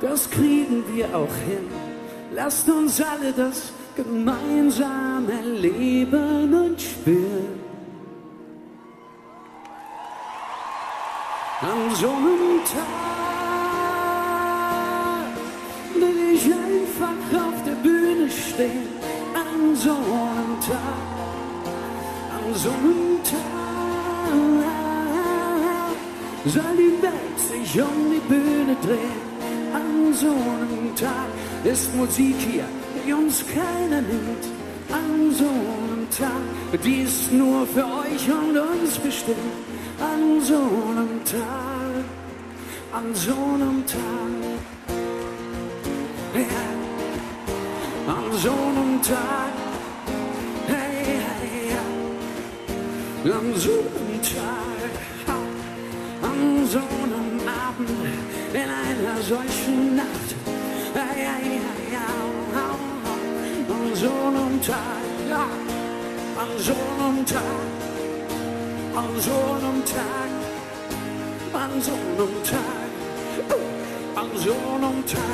das kriegen wir auch hin. Lasst uns alle das gemeinsam erleben und spüren. An so einem Tag will ich einfach auf der Bühne stehen. An so einem Tag, an so einem Tag soll die Welt sich um die Bühne drehen. An so einem Tag ist Musik hier, die uns keiner nimmt. An so einem Tag, die ist nur für euch und uns bestimmt. An so einem Tag, an so einem Tag, ja, an so einem Tag, hey, hey, ja, an so einem Tag, an so einem Abend, in einer solchen Nacht, hey, hey, ja, an so einem Tag, ja, an so einem Tag. An so einem Tag, an so einem Tag, an so einem Tag.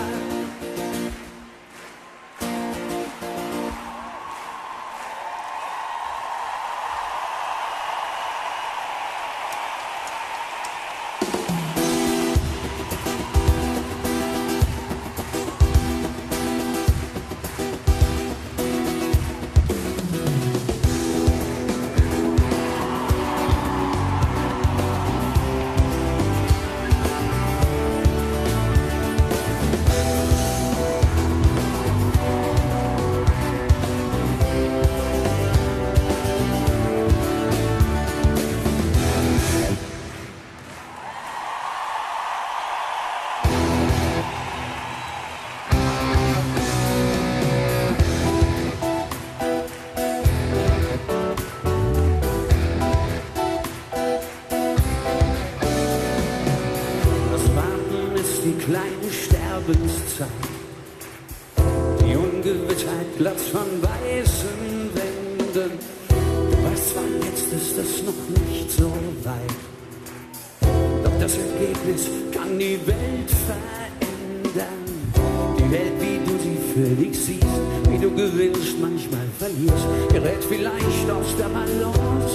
Kleine Sterbenszeit, die Ungewissheit glatt von weißen Wänden. Du weißt zwar, jetzt ist es noch nicht so weit, doch das Ergebnis kann die Welt verändern. Die Welt, wie du sie für dich siehst, wie du gewinnst, manchmal verlierst, gerät vielleicht aus der Balance.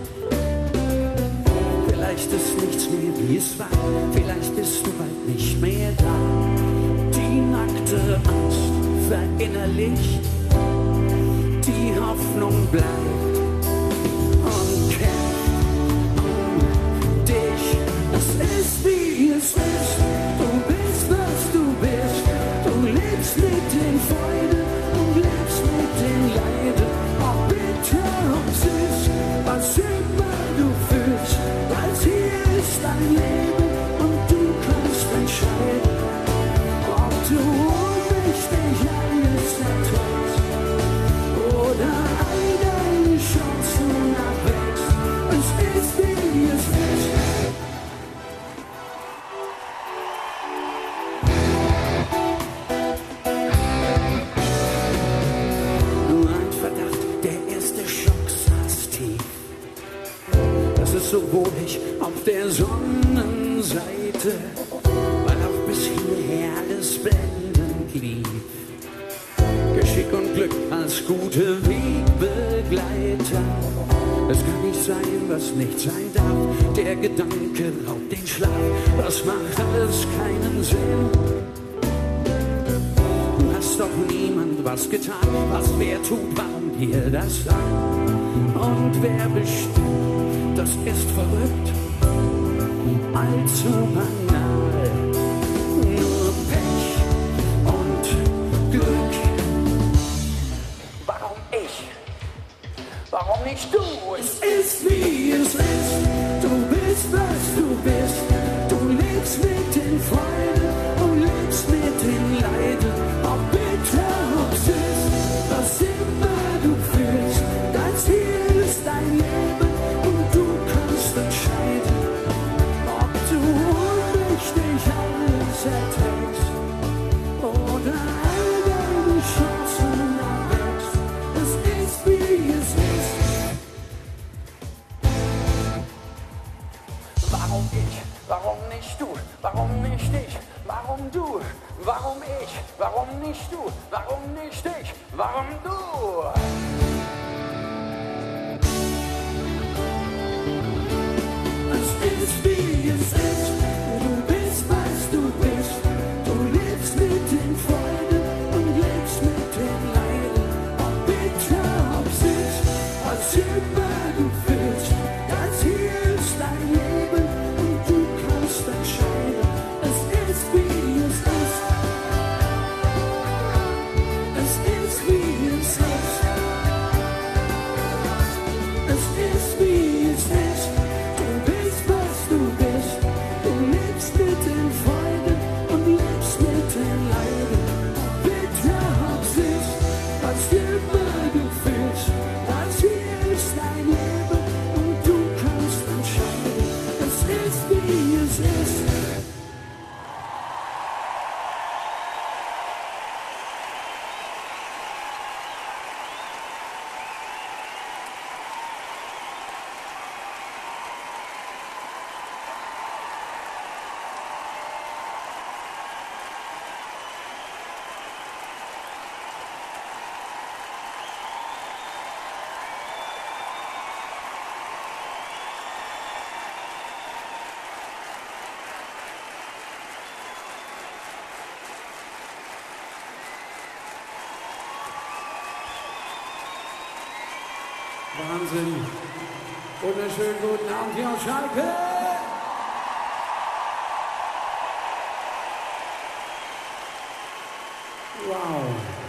Vielleicht ist nichts mehr, wie es war. Vielleicht bist du bald nicht mehr da. Die nackte Angst verinnerlicht. Die Hoffnung bleibt und kämpft um dich. Es ist, wie es ist. Du bist, was du bist. Du lebst mit den Freuden und lebst mit den Leiden. Ob bitter und süß, was immer du fühlst. Hier ist dein Leben und du kannst entscheiden, ob du ohnmächtig alles erträgst oder all deine Chancen abwägst. Es ist, wie es ist. Nur ein Verdacht, der erste Schock saß tief. Das ist so wohlig auf der Sonnenseite, weil auch bis hierher alles blendend lief. Geschick und Glück als gute Wegbegleiter. Es kann nicht sein, was nicht sein darf. Der Gedanke raubt den Schlaf. Das macht alles keinen Sinn. Du hast doch niemand was getan. Was wer tut, warum dir das an? Und wer bestimmt, das ist verrückt, allzu banal. Nur Pech und Glück. Warum ich? Warum nicht du? Es ist, wie es ist. Du bist, was du bist. Du lebst mit den Freuden und lebst mit den Leiden. Ob bitter, ob süß, was immer du fühlst. Das hier ist dein Leben und du kannst entscheiden, ob du Warum ich? Warum nicht du? Warum nicht ich? Warum du? Es ist wie es ist. Du bist, was du bist. Du lebst mit den Freuden und lebst mit den Leiden. Ob bitter, ob süß, was immer du fühlst. Das hier ist dein Leben und du kannst entscheiden. Es ist wie es ist. Es ist wie es ist. Es ist wie es ist. Du bist, was du bist. Du lebst mit den Freuden und lebst mit den Leiden. Ob bitter, ob süß, was immer du fühlst. Das hier ist dein Leben und du kannst entscheiden. Es ist wie es ist. Wahnsinn. Wunderschönen guten Abend hier aus Schalke. Wow.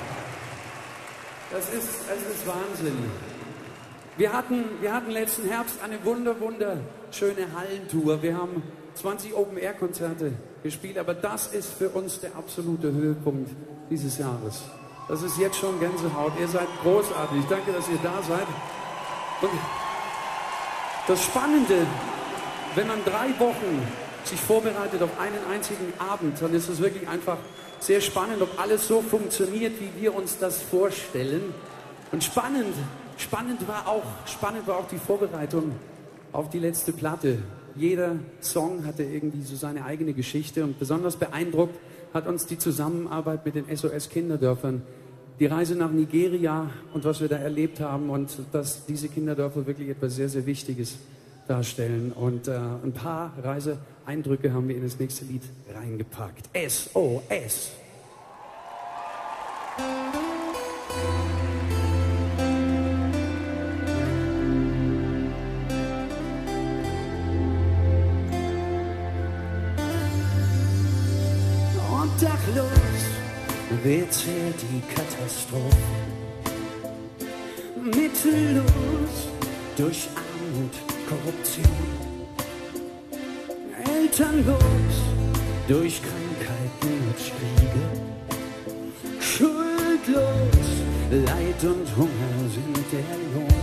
Es ist Wahnsinn. Wir hatten letzten Herbst eine wunderschöne Hallentour. Wir haben 20 Open-Air-Konzerte gespielt, aber das ist für uns der absolute Höhepunkt dieses Jahres. Das ist jetzt schon Gänsehaut. Ihr seid großartig. Danke, dass ihr da seid. Und das Spannende, wenn man 3 Wochen sich vorbereitet auf einen einzigen Abend, dann ist es wirklich einfach sehr spannend, ob alles so funktioniert, wie wir uns das vorstellen. Und spannend war auch die Vorbereitung auf die letzte Platte. Jeder Song hatte irgendwie so seine eigene Geschichte und besonders beeindruckt hat uns die Zusammenarbeit mit den SOS Kinderdörfern. Die Reise nach Nigeria und was wir da erlebt haben und dass diese Kinderdörfer wirklich etwas sehr, sehr Wichtiges darstellen. Und ein paar Reiseeindrücke haben wir in das nächste Lied reingepackt. SOS. Und dachlos weht die Katastrophe, mittellos durch Armut, Korruption, elternlos durch Krankheiten und Kriege, schuldlos, Leid und Hunger sind der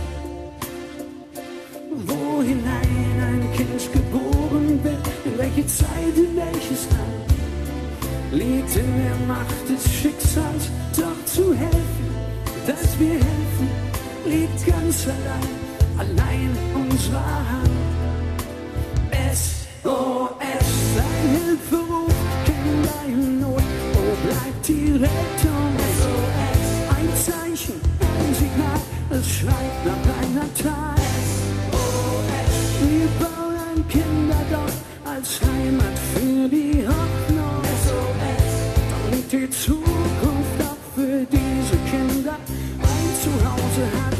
Lohn. Wo hinein ein Kind geboren wird, in welche Zeit, in welches Land, liegt in der Macht des Schicksals, doch zu helfen, dass wir helfen, liegt ganz allein unserer Hand. SOS, ein Hilferuf, Kinder in Not, wo bleibt die Rettung? SOS, ein Zeichen, ein Signal, es schreit nach einer Tat. SOS, wir bauen ein Kinderdorf als Heimat für die Hoffnung. Damit die Zukunft auch für diese Kinder ein Zuhause hat.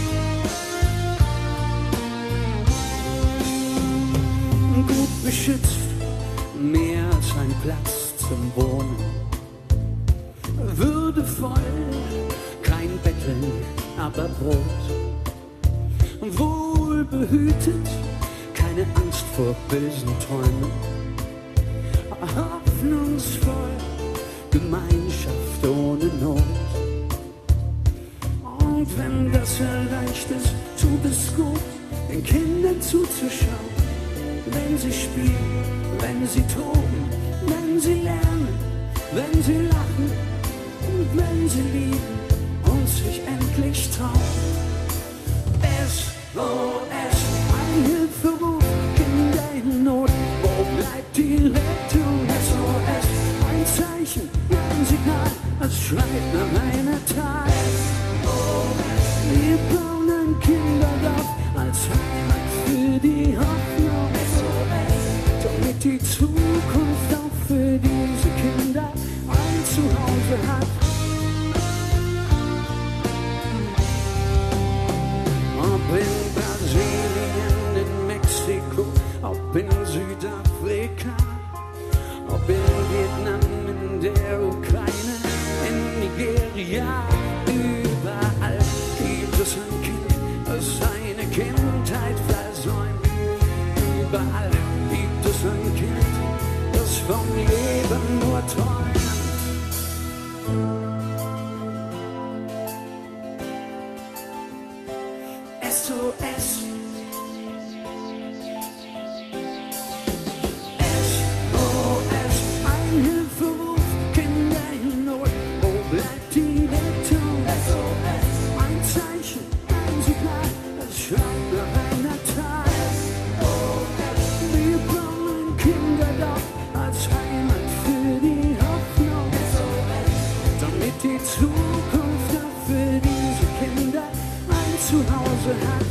Gut beschützt, mehr als ein Platz zum Wohnen. Würdevoll, kein Betteln, aber Brot. Wohlbehütet, keine Angst vor bösen Träumen. Hoffnungsvoll, Gemeinschaft ohne Not. Und wenn das erreicht ist, tut es gut, den Kindern zuzuschauen. Wenn sie spielen, wenn sie toben, wenn sie lernen, wenn sie lachen und wenn sie lieben und sich endlich trauen. SOS, ein Hilferuf, Kinder in Not, wo bleibt die Rettung? SOS, ein Zeichen. Zeichen, ein Signal, es schreit nach einer Tat. Wir bauen ein Kinderdorf als Heimat für die Hoffnung, damit die Zukunft auch für diese Kinder ein Zuhause hat. Ob in Brasilien, in Mexiko, ob in Südafrika, ob in Vietnam, in der Ukraine, in Nigeria, überall gibt es ein Kind, das seine Kindheit versäumt. Überall gibt es ein Kind, das vom Leben nur träumt. SOS. SOS, ein Hilferuf, Kinder in Not, wo bleibt die Rettung? SOS, ein Zeichen, ein Signal, es schreit nach einer Tat. SOS, wir bauen ein Kinderdorf als Heimat für die Hoffnung. SOS, damit die Zukunft auch für diese Kinder ein Zuhause hat.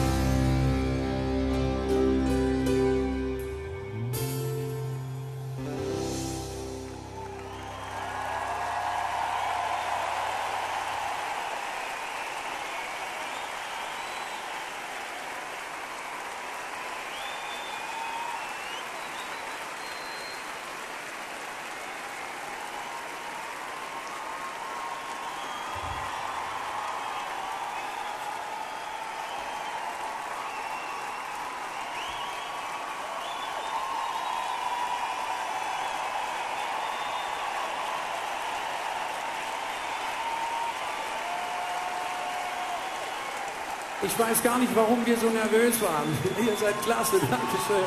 Ich weiß gar nicht, warum wir so nervös waren. Ihr seid klasse, Dankeschön.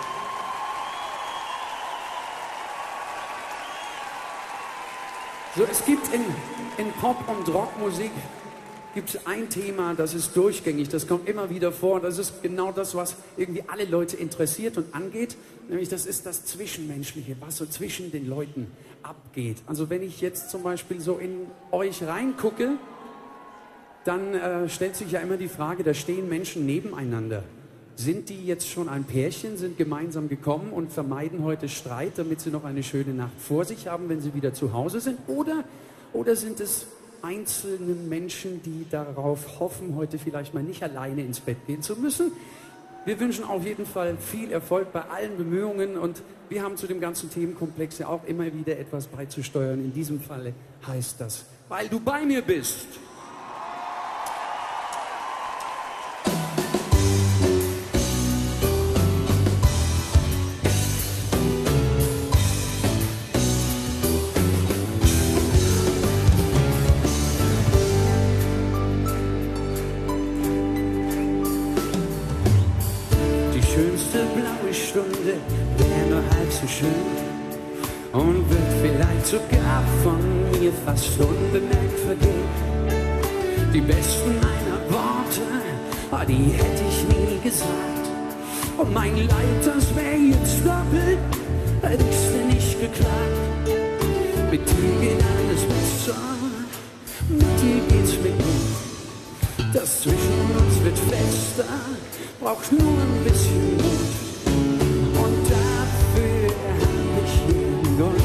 So, es gibt in Pop- und Rockmusik gibt ein Thema, das ist durchgängig, das kommt immer wieder vor. Das ist genau das, was irgendwie alle Leute interessiert und angeht. Nämlich das ist das Zwischenmenschliche, was so zwischen den Leuten abgeht. Also wenn ich jetzt zum Beispiel so in euch reingucke, dann stellt sich ja immer die Frage, da stehen Menschen nebeneinander. Sind die jetzt schon ein Pärchen, sind gemeinsam gekommen und vermeiden heute Streit, damit sie noch eine schöne Nacht vor sich haben, wenn sie wieder zu Hause sind? Oder sind es einzelne Menschen, die darauf hoffen, heute vielleicht mal nicht alleine ins Bett gehen zu müssen? Wir wünschen auf jeden Fall viel Erfolg bei allen Bemühungen und wir haben zu dem ganzen Themenkomplex ja auch immer wieder etwas beizusteuern. In diesem Falle heißt das, weil du bei mir bist. Blaue Stunde wäre nur halb so schön und wird vielleicht sogar von mir fast unbemerkt vergehen. Die besten meiner Worte, die hätte ich nie gesagt. Und mein Leid, das wäre jetzt doppelt, hätte ich's dir nicht geklagt. Mit dir geht alles besser, mit dir geht's mir gut. Das zwischen uns wird fester, braucht nur ein bisschen Mut. Und dafür hab ich jeden Grund,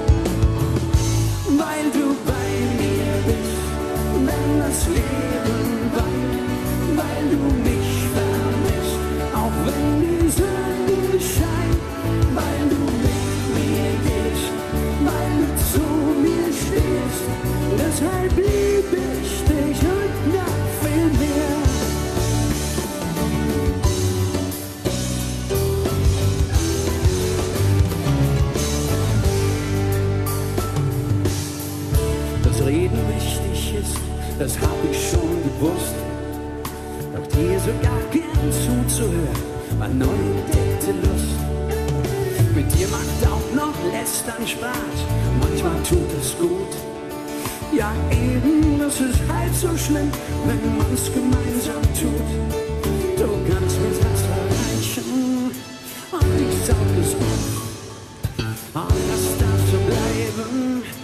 weil du bei mir bist, wenn das Leben weint, weil du mich vermisst, auch wenn die Sonne scheint, weil du mit mir gehst, weil du zu mir stehst, deshalb lieb ich dich und noch viel mehr. Reden wichtig ist, das hab ich schon gewusst. Doch dir sogar gern zuzuhören, war neu entdeckte Lust. Mit dir macht auch noch Lästern Spaß, manchmal tut es gut. Ja eben, das ist halt so schlimm, wenn man's gemeinsam tut. Du kannst mir das erreichen und ich saug es auf. Und das darf so bleiben.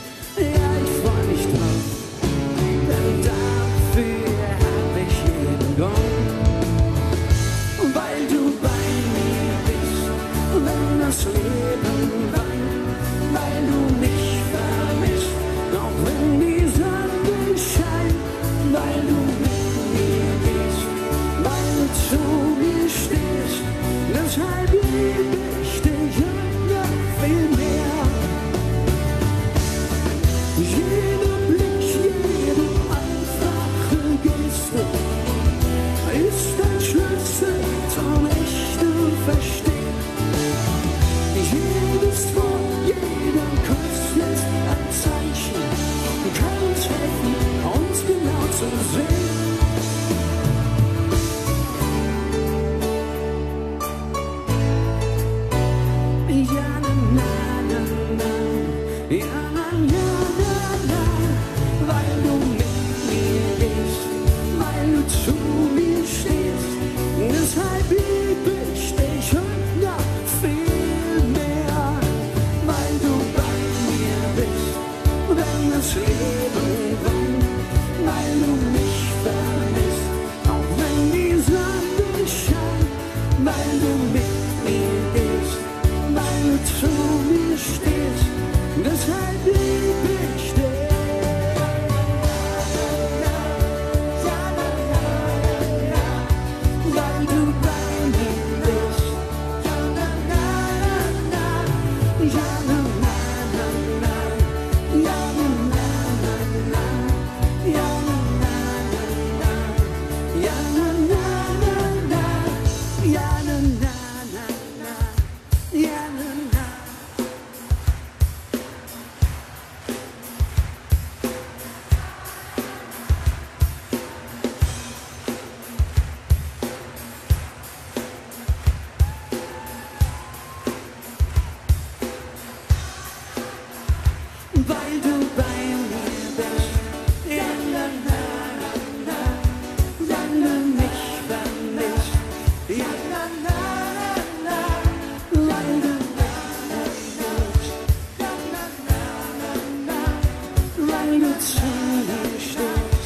zu mir stehst.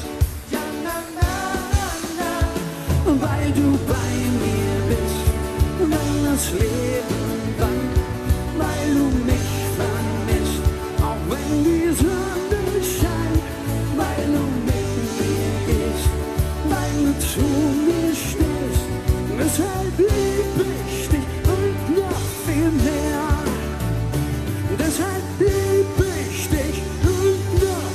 Weil du bei mir bist, wenn das Leben wankt, weil du mich vermisst, auch wenn die Sonne scheint, weil du mit mir gehst, weil du zu mir stehst, deshalb lieb ich dich und noch viel mehr, deshalb lieb ich dich und noch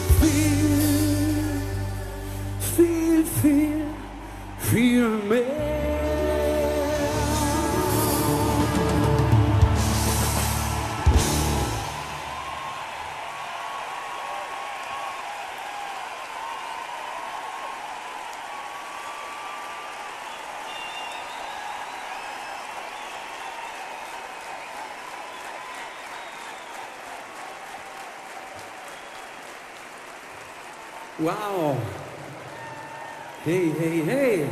viel mehr. Wow. Hey, hey, hey.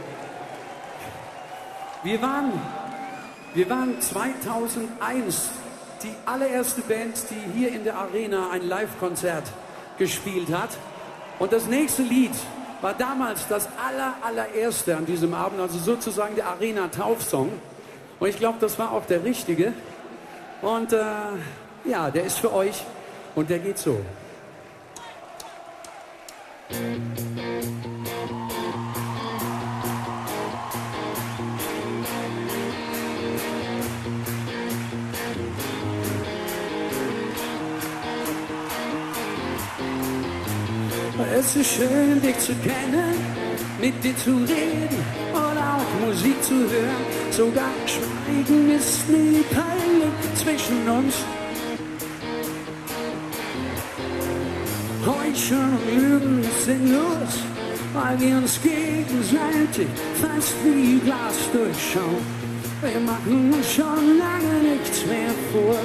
Wir waren 2001 die allererste Band, die hier in der Arena ein Live-Konzert gespielt hat. Und das nächste Lied war damals das allererste an diesem Abend, also sozusagen der Arena-Taufsong. Und ich glaube, das war auch der richtige. Und ja, der ist für euch und der geht so. Es ist schön, dich zu kennen, mit dir zu reden oder auch Musik zu hören. Sogar Schweigen ist nie peinlich zwischen uns. Heucheln und Lügen ist sinnlos, weil wir uns gegenseitig fast wie Glas durchschauen. Wir machen uns schon lange nichts mehr vor.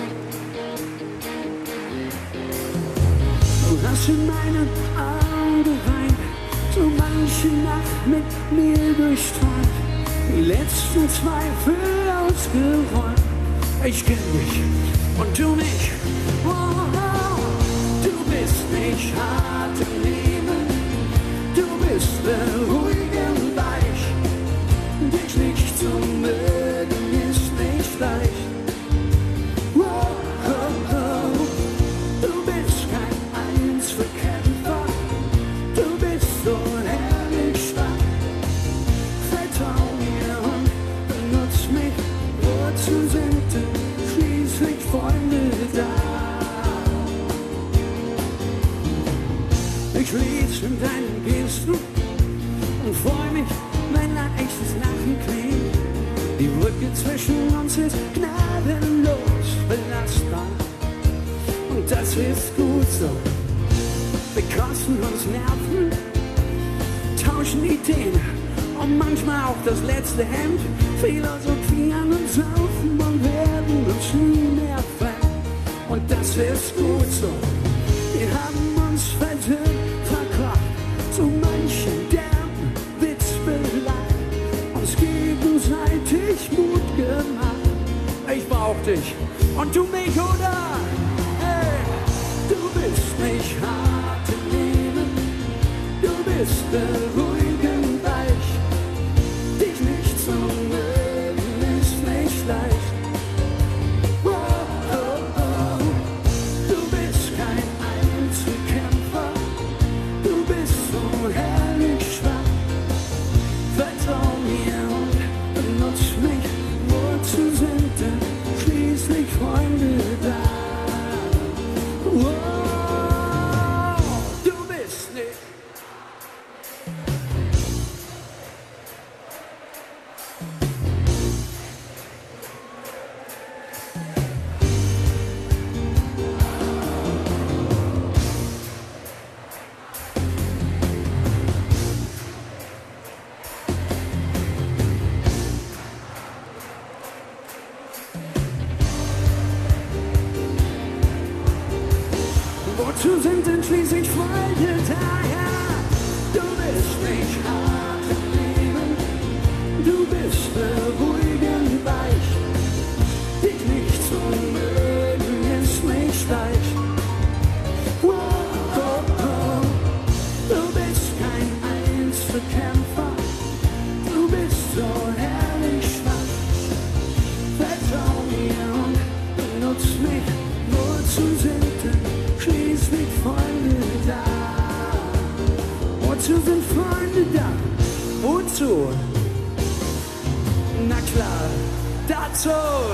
Du hast in meinen Augen geweint, so manche Nacht mit mir durchträumt, die letzten Zweifel ausgeräumt. Ich kenn dich und du mich, oh, oh. Du bist nicht hart im Leben, du bist ruhig und weich, dich nicht zu mögen ist nicht leicht. Oh, oh, oh. Du bist kein Einzelkämpfer, du bist so herrlich stark. Vertrau mir und benutz mich, wozu sind denn schließlich Freunde da? Ich lese in deinen Gesten und freu mich, wenn ein echtes Lachen klingt. Die Brücke zwischen uns ist gnadenlos belastbar. Und das ist gut so. Wir kosten uns Nerven, tauschen Ideen und manchmal auch das letzte Hemd. Philosophieren und saufen und werden uns nie mehr fremd. Und das ist gut so. Wir haben uns versöhnt, verkracht, so manchen derben Witz belacht, uns gegenseitig Mut gemacht. Ich brauch dich und du mich, oder? Hey, du bist nicht hart im Leben, du bist ruhig und weich, dich nicht zu mögen ist nicht leicht. Oh, oh, oh. Du bist kein Einzelkämpfer, du bist so herrlich schwach. Vertrau mir und benutz mich, wozu sind denn schließlich Freunde da? Oh, du bist nicht. Wozu sind denn schließlich Freunde da? Ja, du bist nicht hart im Leben, du bist ruhig und weich, dich nicht zu mögen ist nicht leicht. Oh, oh, oh. dazu? Na klar, dazu!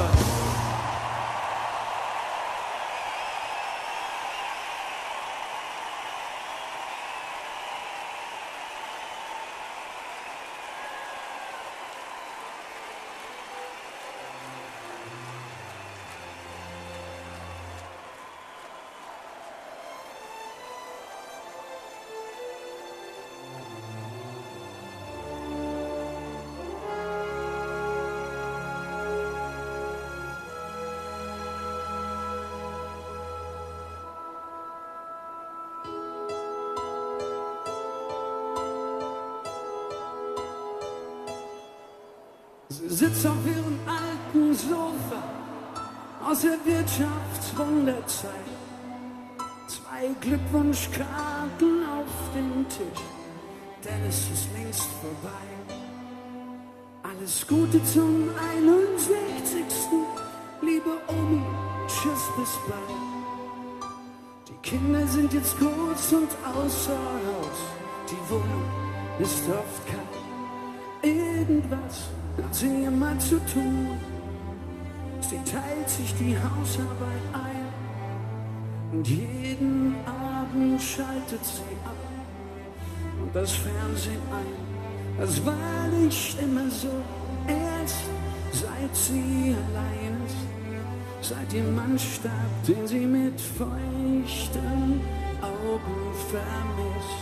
Sie sitzt auf ihrem alten Sofa aus der Wirtschaftswunderzeit. 2 Glückwunschkarten auf dem Tisch, denn es ist längst vorbei. Alles Gute zum 61. Liebe Omi, tschüss, bis bald. Die Kinder sind jetzt groß und außer Haus. Die Wohnung ist oft kalt. Irgendwas hat sie immer zu tun. Sie teilt sich die Hausarbeit ein und jeden Abend schaltet sie ab und das Fernsehen ein. Das war nicht immer so, erst seit sie allein ist, seit ihr Mann starb, den sie mit feuchten Augen vermisst.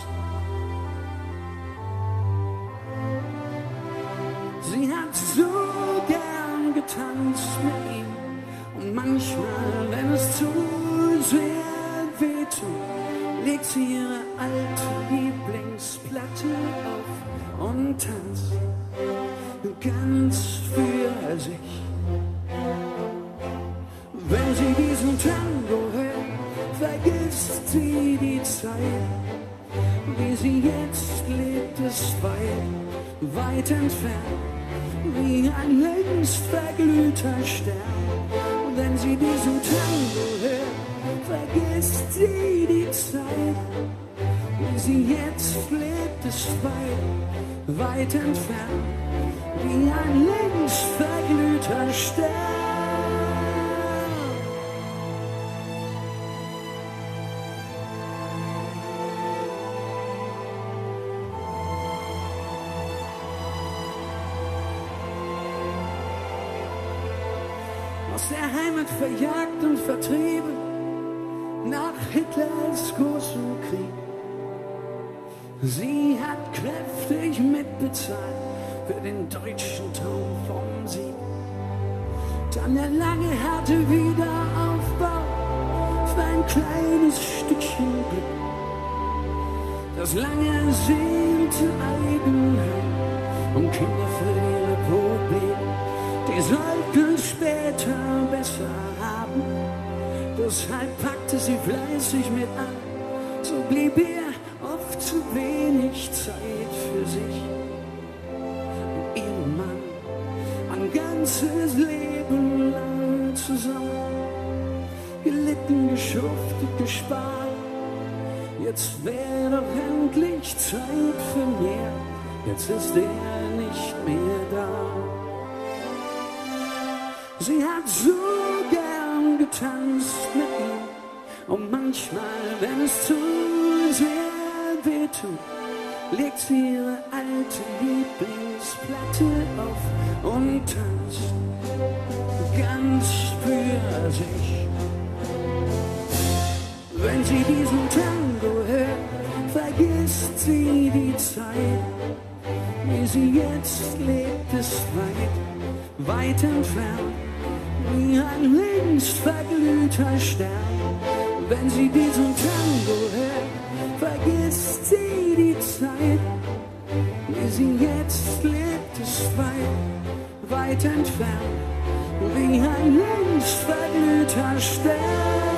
Sie hat so gern getanzt mit ihm und manchmal, wenn es zu sehr wehtut, legt sie ihre alte Lieblingsplatte auf und tanzt ganz für sich. Wenn sie diesen Tango hört, vergisst sie die Zeit. Wie sie jetzt lebt, ist weit entfernt. Wie ein längst verglühter Stern. Wenn sie diesen Tango hört, vergisst sie die Zeit. Wie sie jetzt lebt, ist weit entfernt. Wie ein längst verglühter Stern. Aus der Heimat verjagt und vertrieben, nach Hitlers großem Krieg. Sie hat kräftig mitbezahlt für den deutschen Traum vom Sieg. Dann der lange, harte Wiederaufbau für ein kleines Stückchen Glück. Das lange ersehnte Eigenheim und Kinder für ihre Probleme. Die sollten später besser haben. Deshalb packte sie fleißig mit an. So blieb ihr oft zu wenig Zeit für sich und ihren Mann. Ein ganzes Leben lang zusammen. Gelitten, geschuftet, gespart. Jetzt wäre doch endlich Zeit für mehr. Jetzt ist er nicht mehr da. Sie hat so gern getanzt mit ihm und manchmal, wenn es zu sehr wehtut, legt sie ihre alte Lieblingsplatte auf und tanzt ganz für sich. Wenn sie diesen Tango hört, vergisst sie die Zeit. Wie sie jetzt lebt, ist weit entfernt. Wie ein längst verglühter Stern. Wenn sie diesen Tango hört, vergisst sie die Zeit. Wie sie jetzt lebt, ist weit entfernt. Wie ein längst verglühter Stern.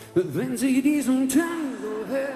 wenn sie diesen Tango hört.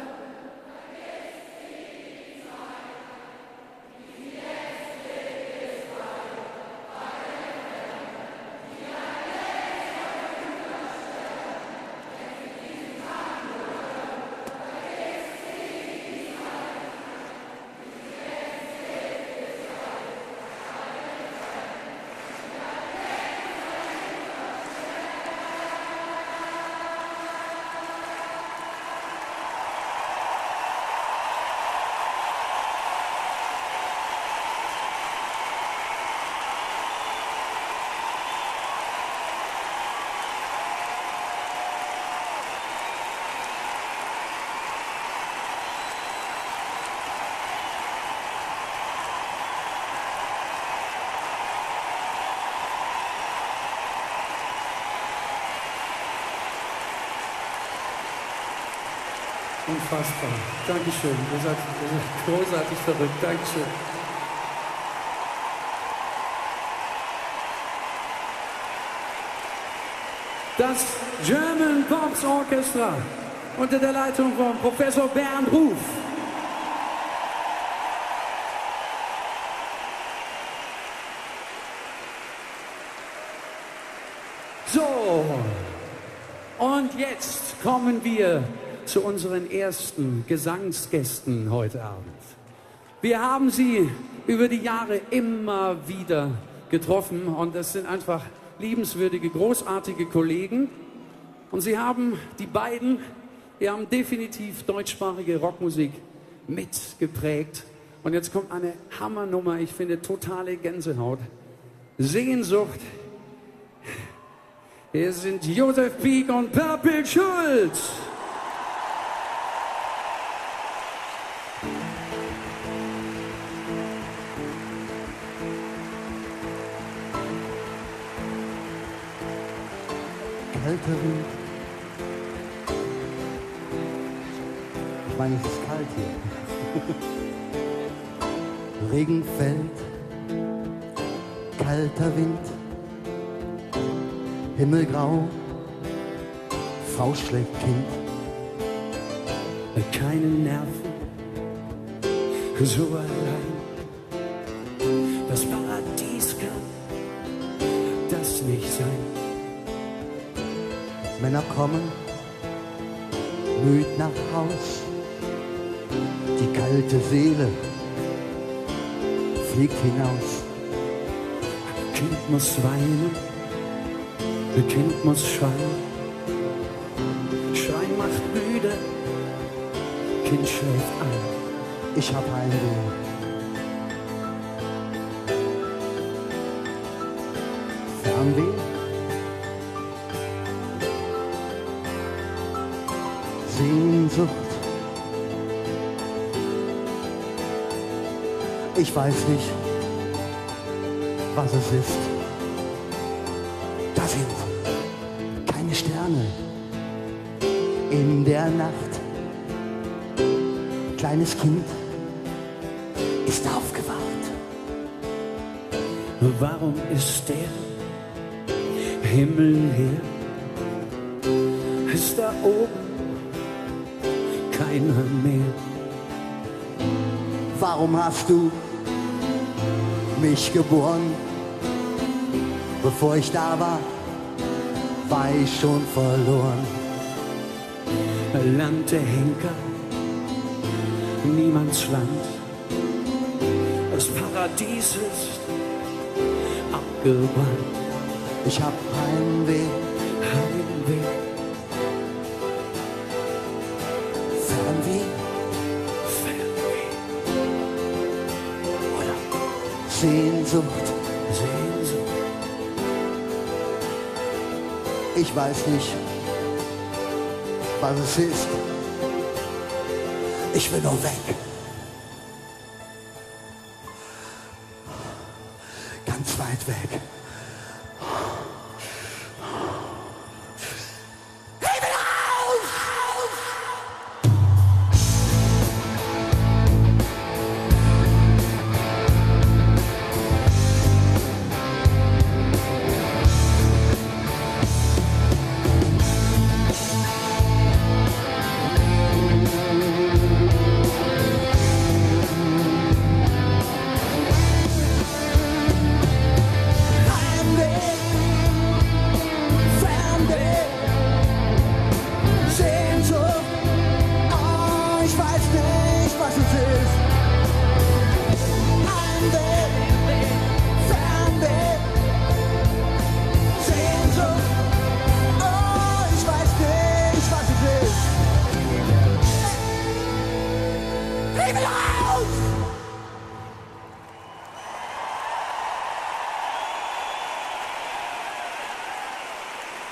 Unfassbar. Dankeschön. Ihr seid großartig verrückt. Dankeschön. Das German Pops Orchestra unter der Leitung von Professor Bernd Ruf. So, und jetzt kommen wir zu unseren ersten Gesangsgästen heute Abend. Wir haben sie über die Jahre immer wieder getroffen und das sind einfach liebenswürdige, großartige Kollegen. Und sie haben, die beiden, die haben definitiv deutschsprachige Rockmusik mitgeprägt. Und jetzt kommt eine Hammernummer, ich finde totale Gänsehaut. Sehnsucht. Hier sind Josef Pieck und Perpel Schulz. Kalter Wind. Ich meine, es ist kalt hier. Regen fällt, kalter Wind, Himmelgrau, Frau schlägt Kind. Keine Nerven, so allein. Das Paradies kann das nicht sein. Männer kommen müd nach Haus, die kalte Seele fliegt hinaus. Kind muss weinen, Kind muss schreien. Schreien macht müde, Kind schläft ein. Ich hab Heimweh. Fernweh? Sehnsucht. Ich weiß nicht, was es ist. Da sind keine Sterne in der Nacht. Kleines Kind ist aufgewacht. Warum ist der Himmel leer? Ist da oben keiner mehr? Warum hast du mich geboren? Bevor ich da war, war ich schon verloren. Land der Henker, niemands Land. Das Paradies ist abgebrannt. Ich hab Heimweh. Heimweh. Fernweh. Fernweh. Oder Sehnsucht. Sehnsucht. Ich weiß nicht, was es ist. Ich will nur weg. Ganz weit weg.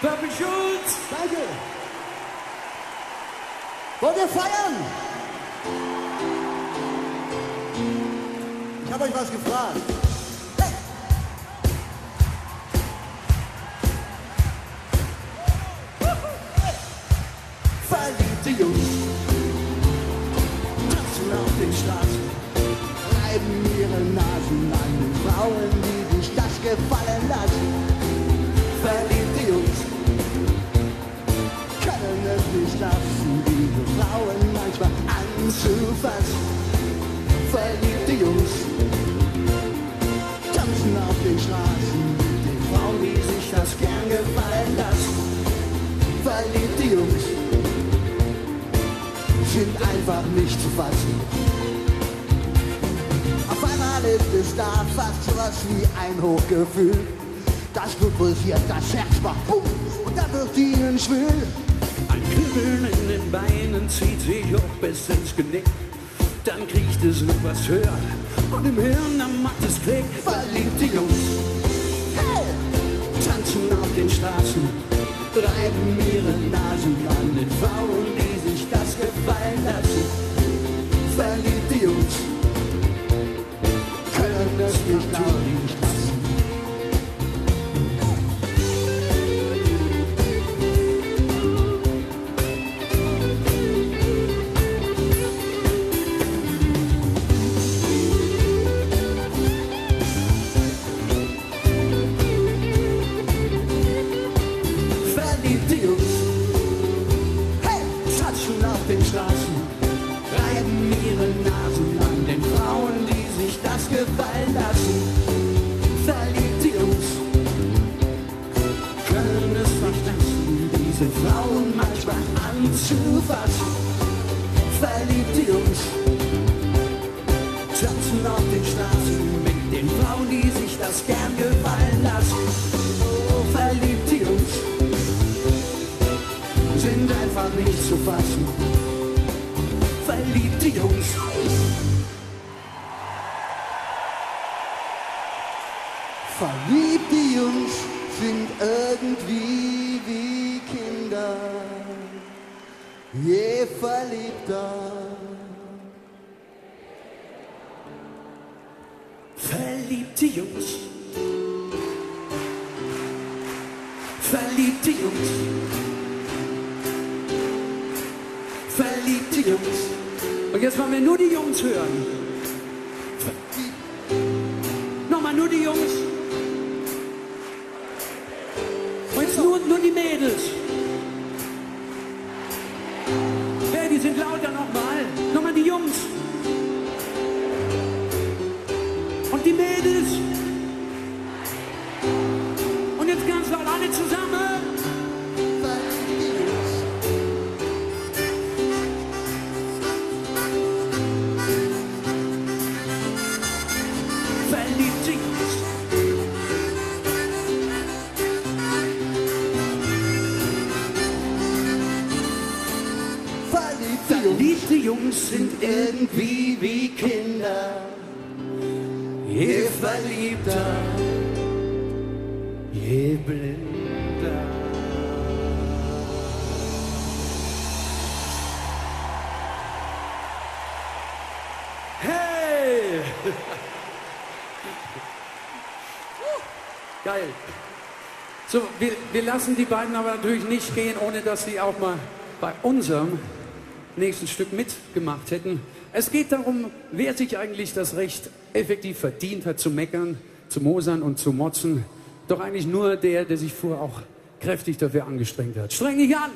Purple Schulz. Danke. Wollt ihr feiern? Ich habe euch was gefragt. Hey. Verliebte Jungs tanzen auf den Straßen, reiben ihre Nasen an den Frauen, die sich das gefallen lassen. Verliebte Jungs können es nicht lassen, diese Frauen manchmal anzufassen. Verliebte Jungs tanzen auf den Straßen mit den Frauen, die sich das gern gefallen lassen. Verliebte Jungs sind einfach nicht zu fassen. Auf einmal ist es da fast sowas wie ein Hochgefühl. Das Blut pulsiert, das Herz macht Bumm und dann wird ihnen schwül. Ein Kribbeln in den Beinen zieht sich hoch bis ins Genick. Dann kriecht es noch was höher und im Hirn am mattes Klick. Verliebte Jungs, hey, tanzen auf den Straßen, reiben ihre Nasen an den Frauen, die sich das gefallen lassen. Verliebte Jungs können das nicht tun. Gefallen lassen. Verliebte Jungs können es nicht lassen, diese Frauen manchmal anzufassen. Verliebte Jungs tanzen auf den Straßen mit den Frauen, die sich das gern gefallen lassen. Oh, verliebte Jungs sind einfach nicht zu fassen. Verliebte Jungs. Verliebte Jungs sind irgendwie wie Kinder, je verliebter. Verliebte Jungs, verliebte Jungs, verliebte Jungs. Und jetzt wollen wir nur die Jungs hören. Nochmal nur die Jungs. Nur die Mädels. Ja, die sind lauter nochmal. Nochmal die Jungs. Und die Mädels. Und jetzt ganz laut alle zusammen. Verliebte Jungs. Verliebte Jungs sind irgendwie wie Kinder, je verliebter, je blinder. Hey! Geil. So, wir lassen die beiden aber natürlich nicht gehen, ohne dass sie auch mal bei unserem nächsten Stück mitgemacht hätten. Es geht darum, wer sich eigentlich das Recht effektiv verdient hat, zu meckern, zu mosern und zu motzen. Doch eigentlich nur der sich vorher auch kräftig dafür angestrengt hat. Streng dich an!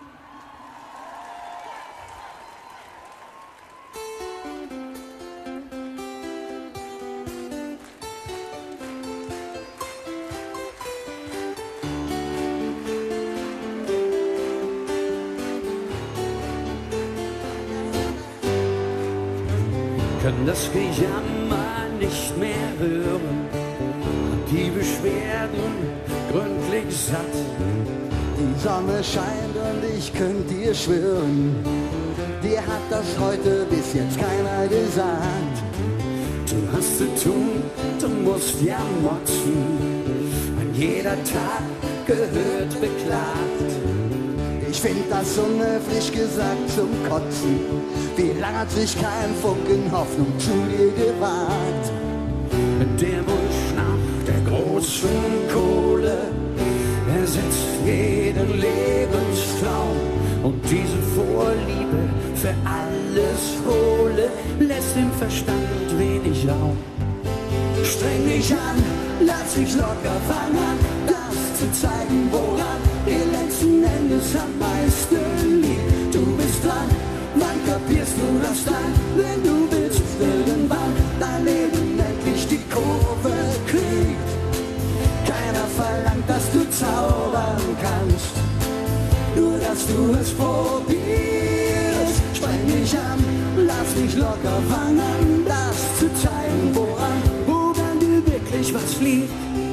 Kann das Gejammer nicht mehr hören, hab die Beschwerden gründlich satt. Die Sonne scheint und ich könnte dir schwören, dir hat das heute bis jetzt keiner gesagt. Du hast zu tun, du musst ja motzen, an jeder Tag gehört beklagt. Ich find das unhöflich gesagt zum Kotzen. Wie lange hat sich kein Funken Hoffnung zu dir gewagt? Der Wunsch nach der großen Kohle ersetzt jeden Lebenstraum. Und diese Vorliebe für alles Hohle lässt im Verstand wenig Raum. Streng dich an, lass dich locker fangen, das zu zeigen, woran ihr letzten Endes am meisten liegt. Du bist dran, wann kapierst du das dann, wenn du willst, irgendwann dein Leben endlich die Kurve kriegt. Keiner verlangt, dass du zaubern kannst, nur dass du es probierst. Streng dich an, lass dich locker fangen, das zu zeigen, woran dir wirklich was liegt.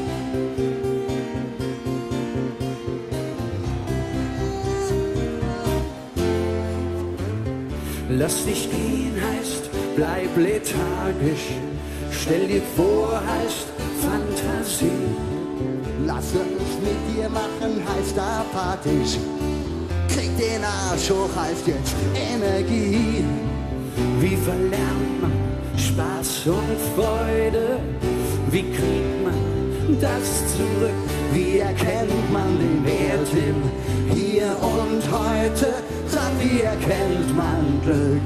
Lass dich gehen heißt, bleib lethargisch. Stell dir vor heißt Fantasie. Lass es mit dir machen heißt apathisch. Krieg den Arsch hoch heißt jetzt Energie. Wie verlernt man Spaß und Freude? Wie kriegt man das zurück? Wie erkennt man den Wert im Hier und Heute? Sag, wie erkennt man Glück?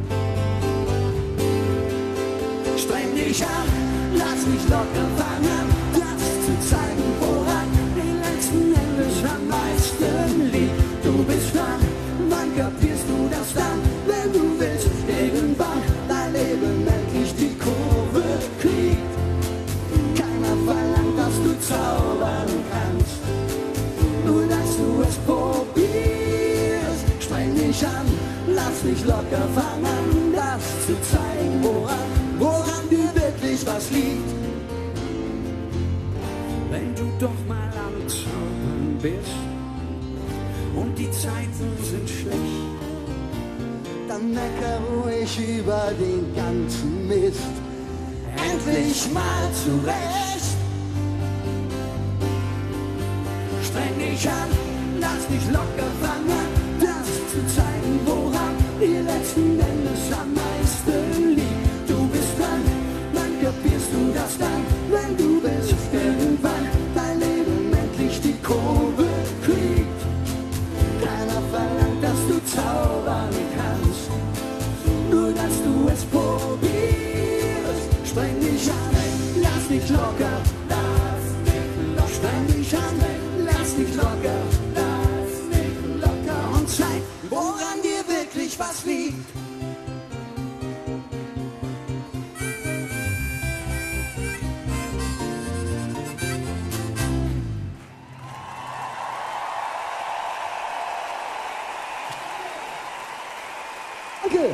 Streng dich an, lass mich locker fangen, das zu zeigen, woran dir letzten Endes am meisten liegt. Du bist dran, wann kapierst du das dann, wenn du willst, irgendwann dein Leben endlich die Kurve kriegt. Keiner verlangt, dass du zaubern kannst, nur dass du es probierst. Streng dich an, lass dich locker fangen, das zu zeigen, woran dir wirklich was liegt. Wenn du doch mal am Zaubern bist und die Zeiten sind schlecht, dann mecker ruhig über den ganzen Mist. Endlich mal zurecht. streng dich an, lass dich locker fangen, das zu zeigen, woran dir letzten Endes am meisten liegt. Du bist dran, wann kapierst du das dann, wenn du willst, irgendwann dein Leben endlich die Kurve kriegt. Keiner verlangt, dass du zaubern kannst, nur dass du es probierst. Streng dich an, lass dich locker, streng dich an, lass dich locker, und zeig, woran dir wirklich was liegt. Okay.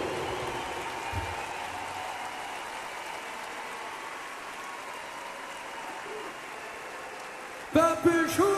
Papi Schulz!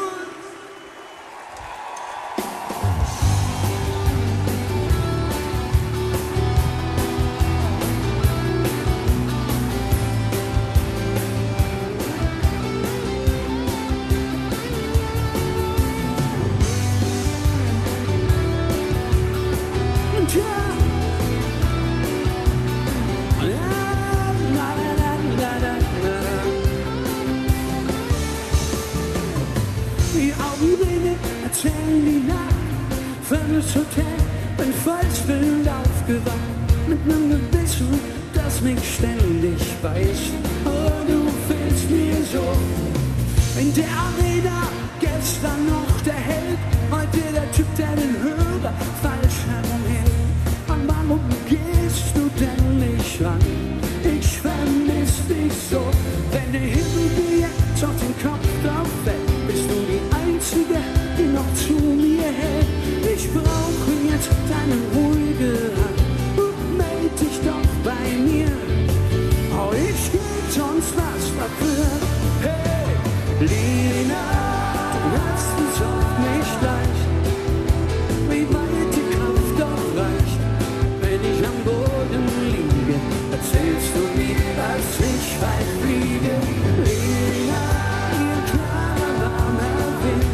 Die Augenblicke erzählen die Nacht, fernes Hotel, bin falschwild aufgewacht, mit nem Gewissen, das mich ständig beißt. Oh, du fehlst mir so, in der Arena gestern noch der Held, heute der Typ, der den Hörer falsch herumhält. Mann, warum gehst du denn nicht ran? Ich vermiss dich so, wenn der Himmel dir jetzt auf den Kopf drauf fällt, bist du die Einzige, die noch zu mir hält. Ich brauche jetzt deine ruhige Hand und meld dich doch bei mir. Oh, ich geb sonst was dafür. Hey, Lena, du hast es oft nicht leicht, wie weit die Kraft doch reicht. Wenn ich am Boden liege, erzählst du mir, dass ich weit fliege. Lena, ihr klarer, warmer Wind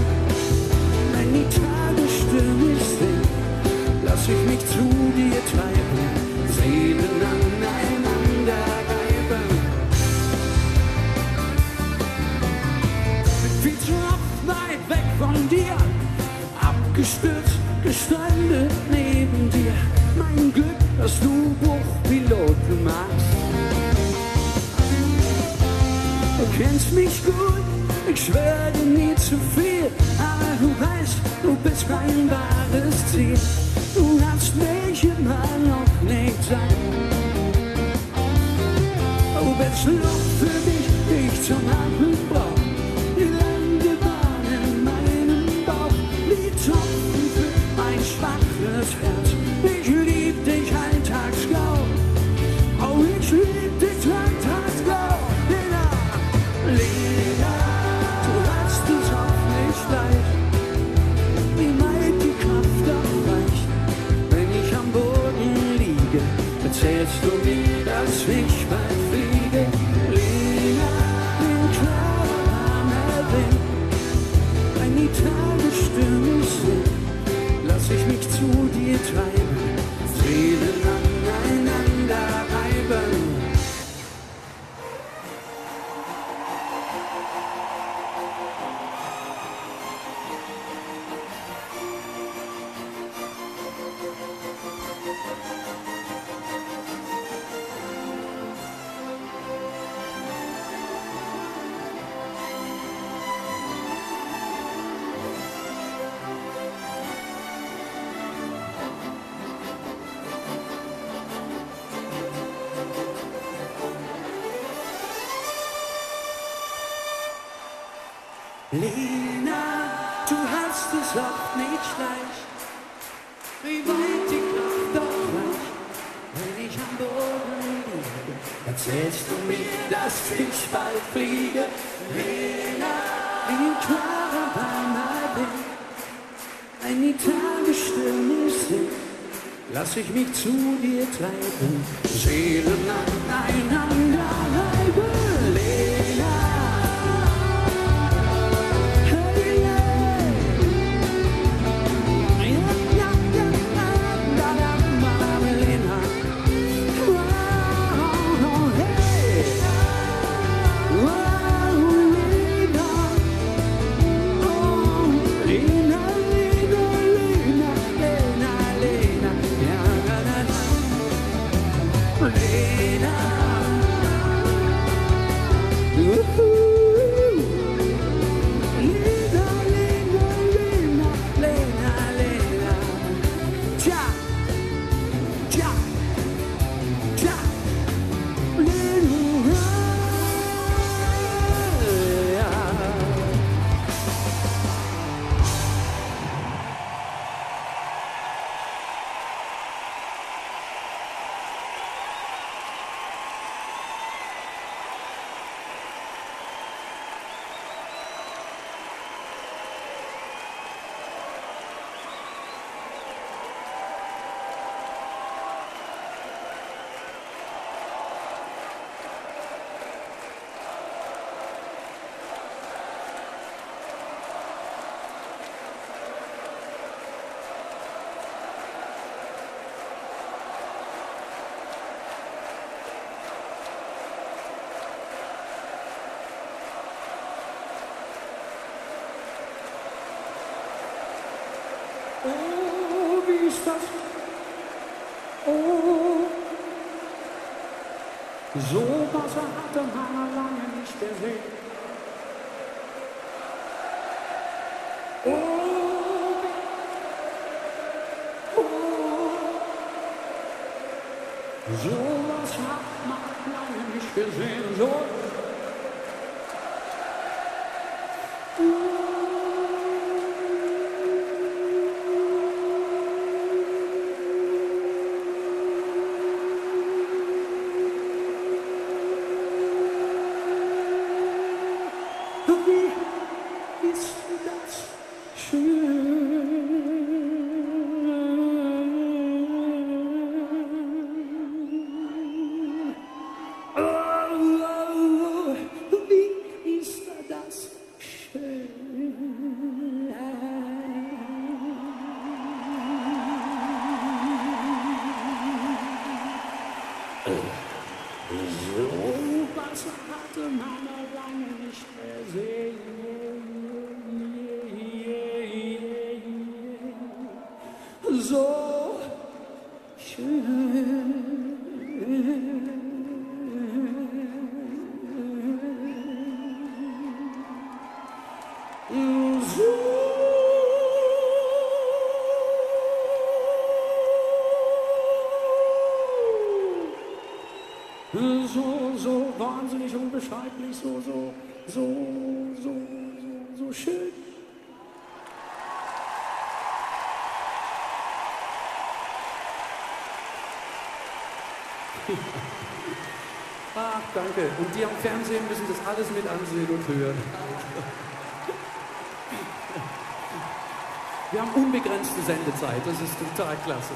gestürzt, gestrandet neben dir. Mein Glück, dass du Bruchpilot machst. Du kennst mich gut, ich schwöre dir nie zu viel, aber du weißt, du bist mein wahres Ziel. Du hast mich immer noch nicht sein. Du bist Luft für mich, die ich zum Atmen brauch. Die Landebahn in meinem Bauch, die Tropfen für mein schwaches Herz. Ich lieb dich alltagsgrau, oh ich lieb dich alltagsgrau. Lena, Lena, du hast es oft nicht leicht, wie weit die Kraft doch reicht. Wenn ich am Boden liege, erzählst du mir, dass ich bald fliege. Lena, den klaren Wind, wenn die Tage stürmisch sind, lass ich mich zu dir treiben, Seelen aneinander reiben. Lena, du hast es oft nicht leicht, wie weit die Kraft doch reicht. Wenn ich am Boden liege, erzählst du mir, dass ich bald fliege. Lena, wie ein klarer warmer Wind, wenn die Tage stürmisch sind, lass ich mich zu dir treiben, Seelen aneinander reiben. Lena, oh, wie ist das? Oh, so was hatte man lange nicht gesehen. Oh, so was hat man lange nicht gesehen. So. Wie ist das schön? Oh, oh, oh. wahnsinnig unbeschreiblich, so schön. Ach, danke. Und die am Fernsehen müssen das alles mit ansehen und hören. Wir haben unbegrenzte Sendezeit, das ist total klasse.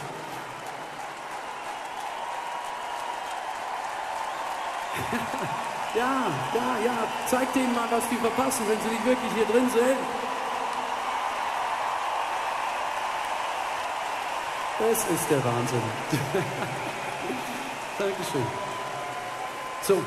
Ja, zeig denen mal, was die verpassen, wenn sie nicht wirklich hier drin sind. Das ist der Wahnsinn. Dankeschön. So,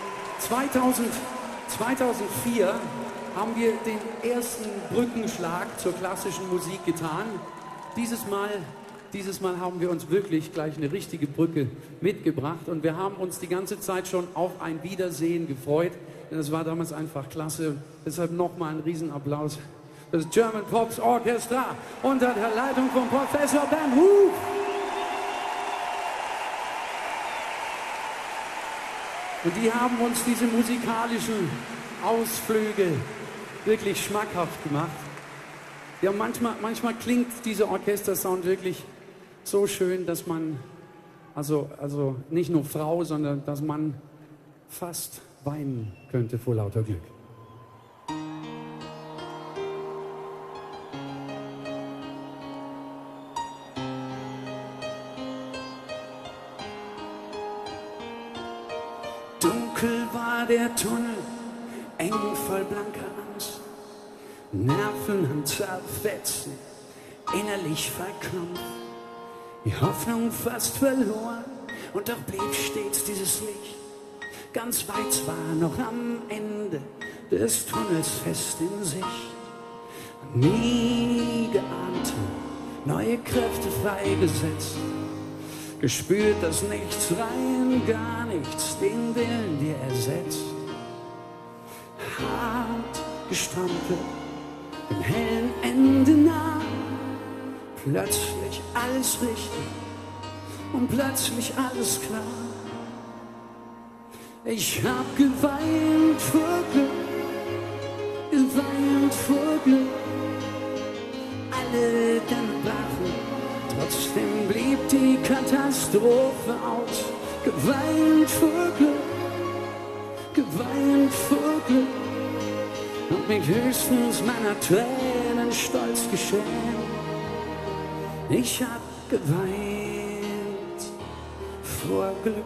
2004 haben wir den ersten Brückenschlag zur klassischen Musik getan. Dieses Mal haben wir uns wirklich gleich eine richtige Brücke mitgebracht und wir haben uns die ganze Zeit schon auf ein Wiedersehen gefreut. Das war damals einfach klasse. Deshalb nochmal ein Riesenapplaus. Das German Pops Orchestra unter der Leitung von Professor Ben Hoof. Und die haben uns diese musikalischen Ausflüge wirklich schmackhaft gemacht. Ja, manchmal klingt dieser Orchestersound wirklich so schön, dass man, also nicht nur Frau, sondern dass man fast weinen könnte vor lauter Glück. Dunkel war der Tunnel, eng voll blanker Angst, Nerven am Zerfetzen, innerlich verkrampft, die Hoffnung fast verloren und doch blieb stets dieses Licht, ganz weit zwar noch am Ende des Tunnels fest in sich, nie geahnte, neue Kräfte freigesetzt, gespürt, dass nichts, rein gar nichts, den Willen dir ersetzt. Hart gestrampelt, dem hellen Ende nah, plötzlich alles richtig und plötzlich alles klar. Ich hab geweint vor Glück, geweint vor Glück, alle Dämme brachen, trotzdem blieb die Katastrophe aus. Geweint vor Glück, geweint vor Glück und mich höchstens meiner Tränen stolz geschämt. Ich hab geweint vor Glück,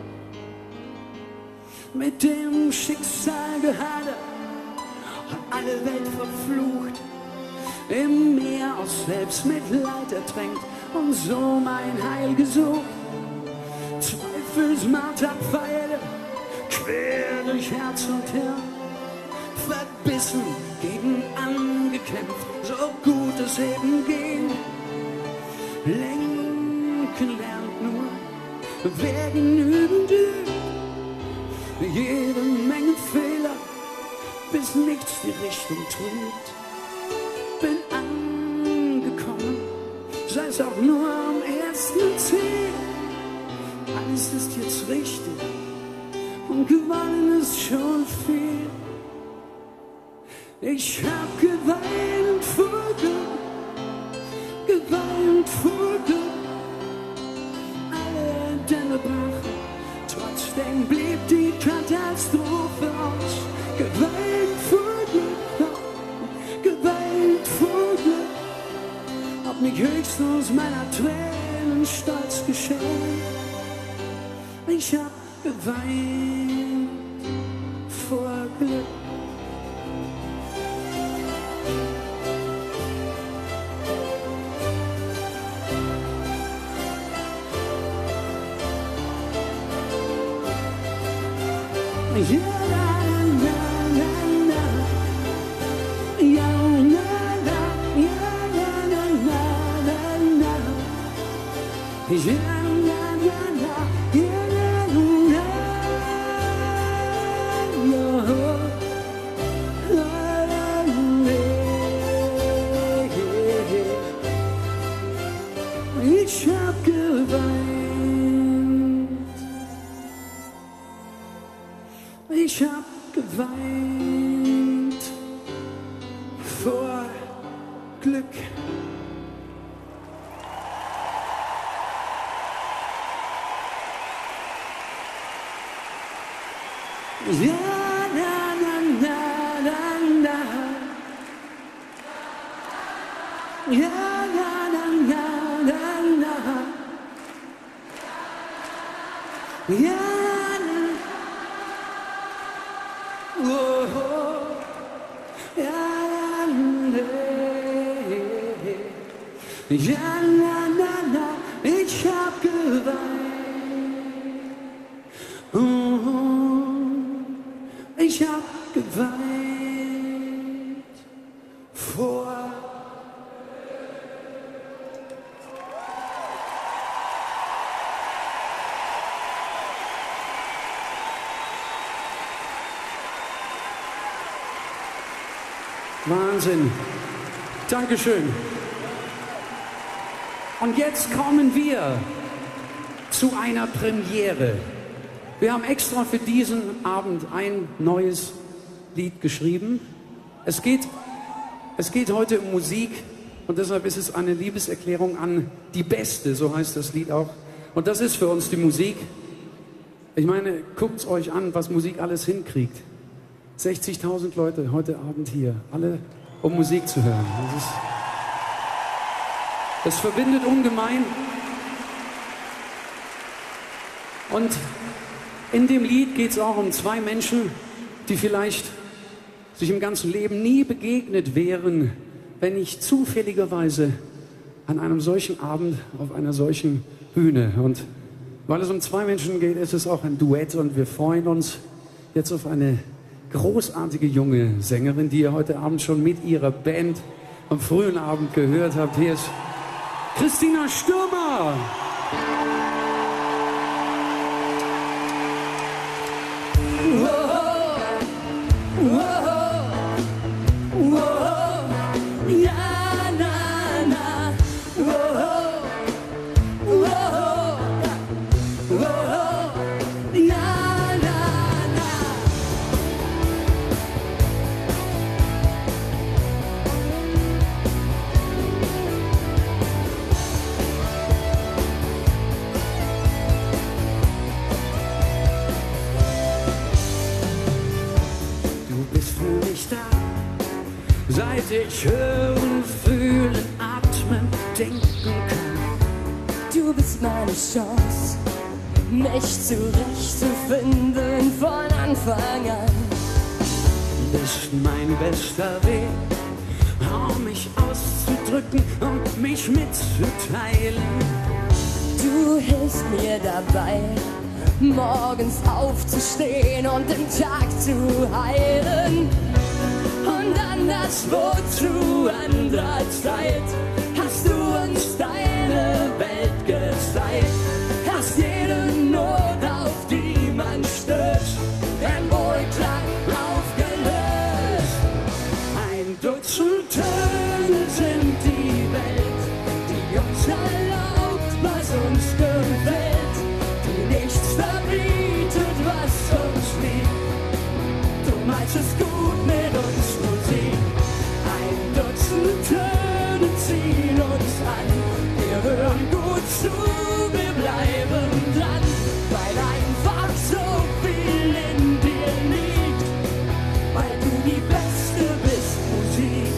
mit dem Schicksal gehadert, alle Welt verflucht, im Meer aus Selbstmitleid ertränkt und so mein Heil gesucht. Zweifelsmarterpfeile quer durch Herz und Hirn, verbissen gegen angekämpft, so gut es eben ging. Lenken lernt nur, wer genügend übt, jede Menge Fehler, bis nichts die Richtung trübt. Bin angekommen, sei es auch nur am ersten Ziel. Alles ist jetzt richtig und gewonnen ist schon viel. Ich hab geweint vor Glück, geweint vor Glück, alle Dämme brachen, trotzdem blieb die Katastrophe aus. Geweint vor Glück, geweint vor Glück, hab mich höchstens meiner Tränen stolz geschämt. Ich hab geweint vor Glück. Ja, na, na, na, ja, na, na, ja, na, na, na, na, ja, na, na, na, ja, ich hab geweint, vor Glück. Ja, na, na, na, na, na. Ja, na, na, na, na, na. Ja, na. Oh, oh. Ja, na, ja, na, na, na. Ich hab geweint. Oh, oh. Ich hab geweint vor Wahnsinn. Dankeschön. Und jetzt kommen wir zu einer Premiere. Wir haben extra für diesen Abend ein neues Lied geschrieben. Es geht heute um Musik und deshalb ist es eine Liebeserklärung an die Beste, so heißt das Lied auch. Und das ist für uns die Musik. Ich meine, guckt's euch an, was Musik alles hinkriegt. 60.000 Leute heute Abend hier, alle um Musik zu hören. Das verbindet ungemein. Und in dem Lied geht es auch um zwei Menschen, die vielleicht sich im ganzen Leben nie begegnet wären, wenn nicht zufälligerweise an einem solchen Abend auf einer solchen Bühne. Und weil es um zwei Menschen geht, ist es auch ein Duett und wir freuen uns jetzt auf eine großartige junge Sängerin, die ihr heute Abend schon mit ihrer Band am frühen Abend gehört habt. Hier ist Christina Stürmer. Seit ich hören, fühlen, atmen, denken kann. Du bist meine Chance, mich zurechtzufinden von Anfang an. Bist mein bester Weg, um mich auszudrücken und mich mitzuteilen. Du hilfst mir dabei, morgens aufzustehen und den Tag zu heilen. Und an das Wozu anderer Zeit hast du uns deine Welt gezeigt. Hast jede Not, auf die man stößt, in Wohlklang aufgelöst. Ein Dutzend Töne sind die Welt, die uns erlaubt, was uns gefällt, die nichts verbietet, was uns liebt. Du meinst es gut mit uns, Musik. Ein Dutzend Töne ziehen uns an. Wir hören gut zu, wir bleiben dran, weil einfach so viel in dir liegt, weil du die Beste bist, Musik.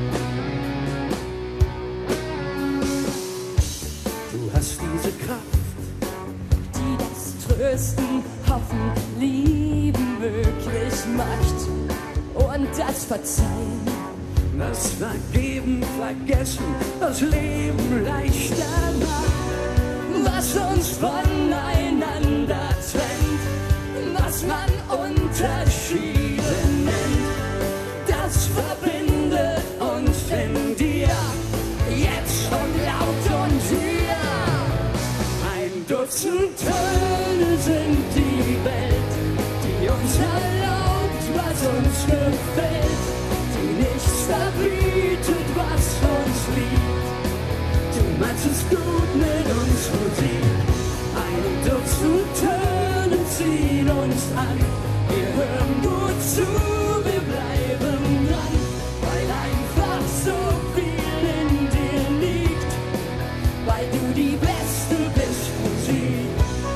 Du hast diese Kraft, die das Trösten, Hoffen, Lieben möglich macht und das Verzeihen, das Vergeben, Vergessen, das Leben leichter macht. was uns voneinander trennt, was man Unterschiede nennt, das verbindet uns in dir, jetzt und laut und hier. Ein Dutzend Töne sind die Welt, die uns erlaubt, was uns gefällt, die nichts verbietet, was uns liebt. Du meinst es gut mit uns, Musik. Ein Dutzend Töne ziehen uns an, wir hören gut zu. zu, wir bleiben dran, weil einfach so viel in dir liegt, weil du die Beste bist, Musik.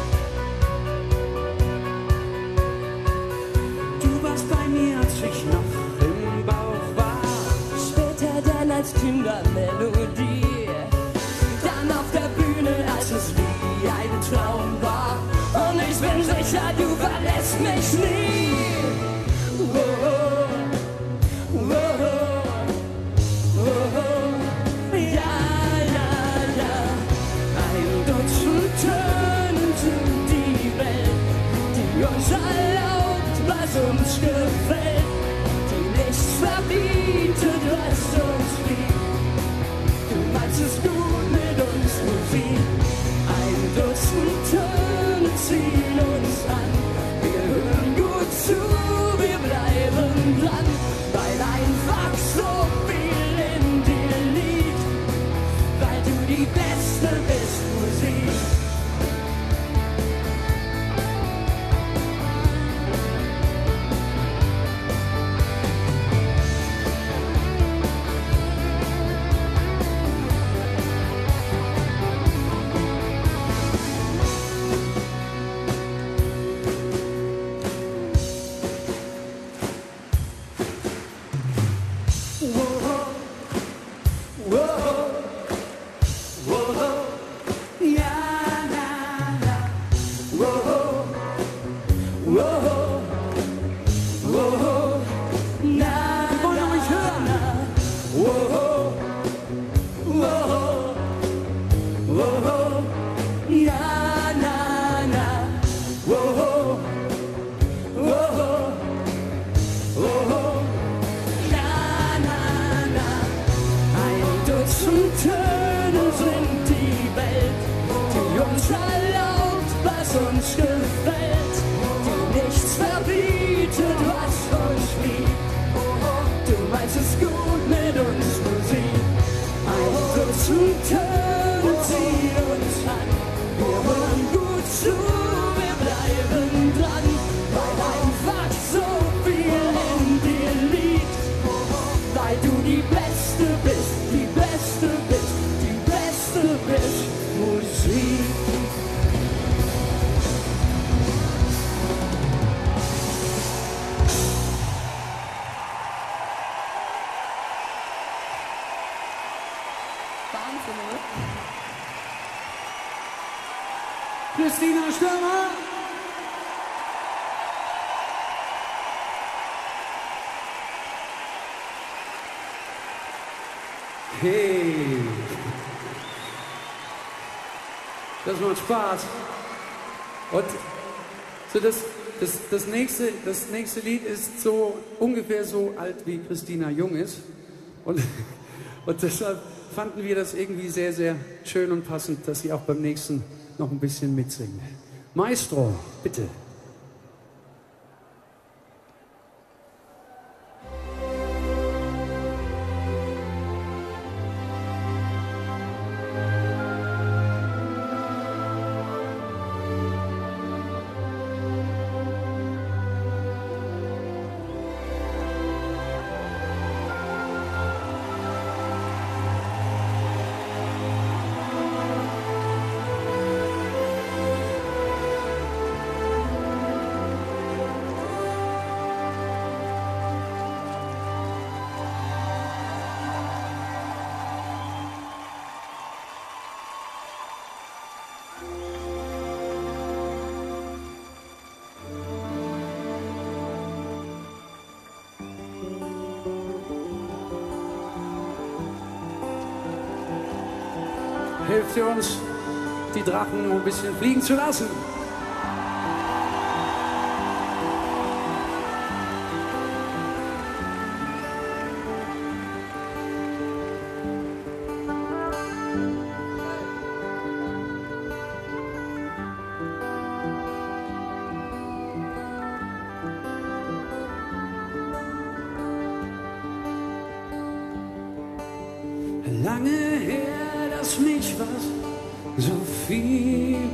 Du warst bei mir, als ich noch im Bauch war. Später dann als Kindermelodie, dann auf der Bühne, als es wie ein Traum war. Und ich bin sicher, du verlässt mich nie. Oh, oh, oh, oh, oh. Ja, ja, ja. Ein Dutzend Töne sind die Welt, die uns erlaubt, was uns gefällt, die nichts verbietet, was uns liebt. Du meinst es gut mit uns, Musik. Ein Dutzend Töne ziehen uns an. Wir hören gut zu, wir bleiben dran, weil einfach so viel in dir liegt, weil du die Beste bist, Musik. Christina Stürmer. Hey. Das macht Spaß. Und so das nächste Lied ist so ungefähr so alt wie Christina jung ist. Und deshalb fanden wir das irgendwie sehr, sehr schön und passend, dass sie auch beim nächsten noch ein bisschen mitsingen. Maestro, bitte. Hilft ihr uns, die Drachen ein bisschen fliegen zu lassen? Lange her, dass mich was so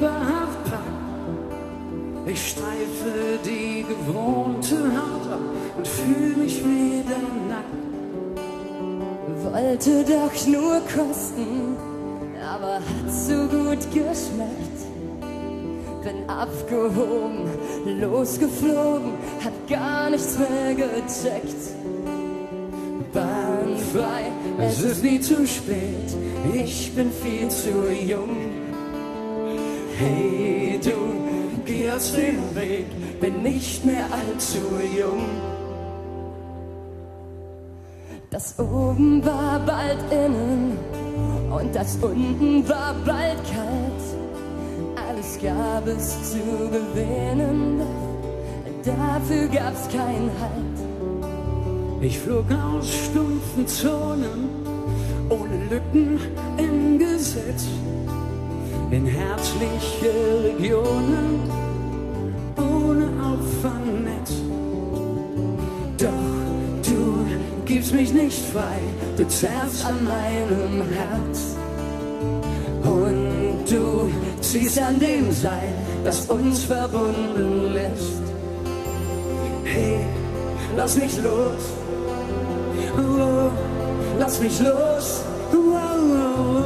fieberhaft packt. Ich streife die gewohnte Haut ab und fühl mich wieder nackt. Wollte doch nur kosten, aber hat so gut geschmeckt. Bin abgehoben, losgeflogen, hab gar nichts mehr gecheckt. Bahnfrei, es ist nie zu spät, ich bin viel zu jung. Hey du, geh aus dem Weg, bin nicht mehr allzu jung. Das oben war bald innen und das unten war bald kalt. Alles gab es zu gewinnen, doch dafür gab's keinen Halt. Ich flog aus stumpfen Zonen, ohne Lücken im Gesetz, in herzliche Regionen, ohne Auffangnetz. Doch du gibst mich nicht frei, du zerrst an meinem Herz. Und du ziehst an dem Seil, das uns verbunden lässt. Hey, lass mich los, oh, lass mich los, oh, oh.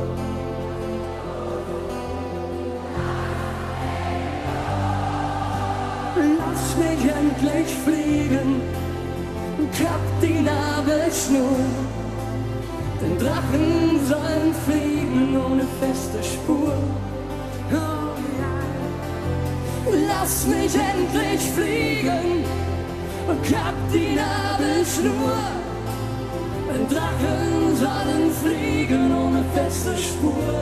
Lass mich endlich fliegen, kapp die Nabelschnur. Denn Drachen sollen fliegen ohne feste Spur. Oh, ja. Lass mich endlich fliegen und kapp die Nabelschnur. Denn Drachen sollen fliegen ohne feste Spur.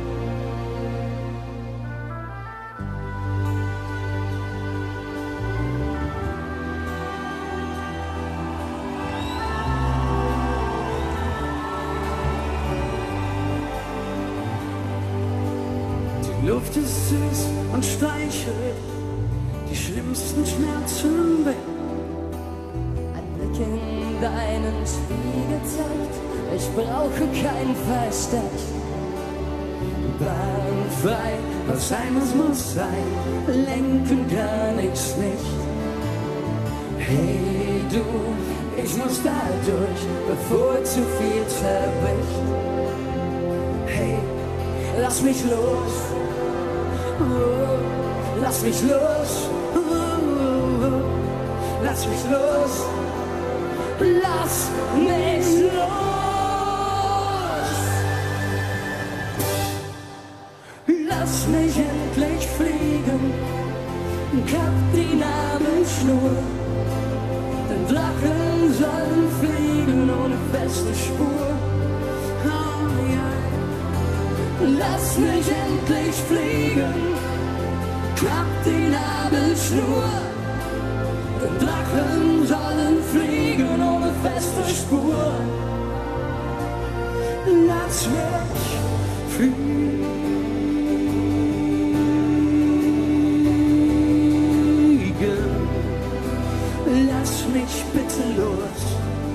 Die Luft ist süß und streichelt die schlimmsten Schmerzen weg. Ein Blick in deinen Spiegel zeigt, ich brauche kein Versteck. Bahnfrei, was sein muss sein, lenken kann ich's nicht. Hey du, ich muss da durch, bevor zu viel zerbricht. Hey, lass mich los, oh, lass mich los, oh, oh, oh. Lass mich los, lass mich los. Lass mich endlich fliegen, kapp die Nabelschnur. Denn Drachen sollen fliegen ohne feste Spur. Oh, ja. Lass mich endlich fliegen, kapp die Nabelschnur. Denn Drachen sollen fliegen ohne feste Spur. Lass mich fliegen. Lass mich bitte los.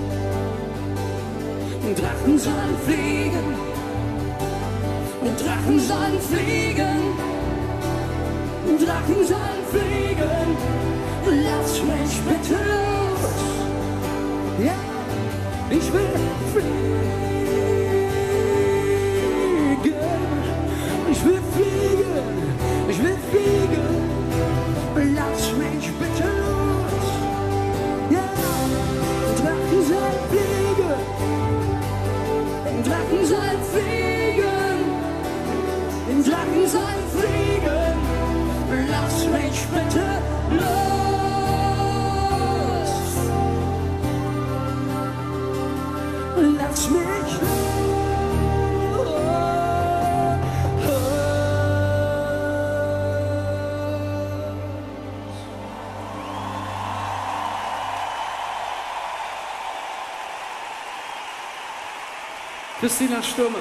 Drachen sollen fliegen. Drachen sollen fliegen. Drachen sollen fliegen. Lass mich bitte los. Ja, ich will fliegen. Ich will fliegen. Ich will fliegen. Lass mich bitte los. Ja, Drachen sollen fliegen. Drachen sollen fliegen. Drachen sollen fliegen. Lass mich bitte los. Lass mich los. Christina Stürme.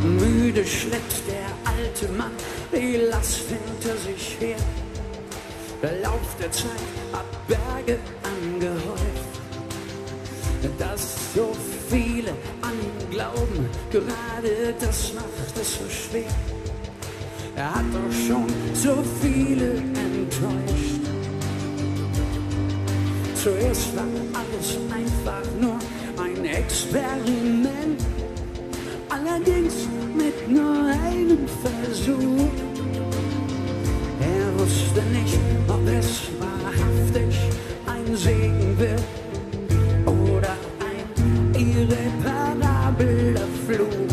Müde schleppt der alte Mann die Last hinter sich her. Der Lauf der Zeit hat Berge angehäuft, dass so viele an ihn glauben, gerade das macht es so schwer. Er hat doch schon so viele enttäuscht. Zuerst war alles einfach nur ein Experiment, allerdings mit nur einem Versuch. Er wusste nicht, ob es wahrhaftig ein Segen wird oder ein irreparabler Fluch.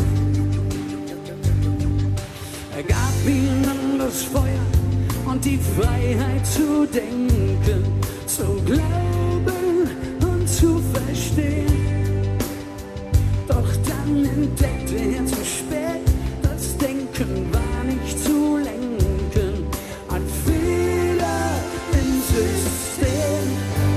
Er gab ihnen das Feuer und die Freiheit zu denken, zu glauben und zu verstehen. Doch dann entdeckte er zu spät, das Denken war nicht zu lenken, ein Fehler im System.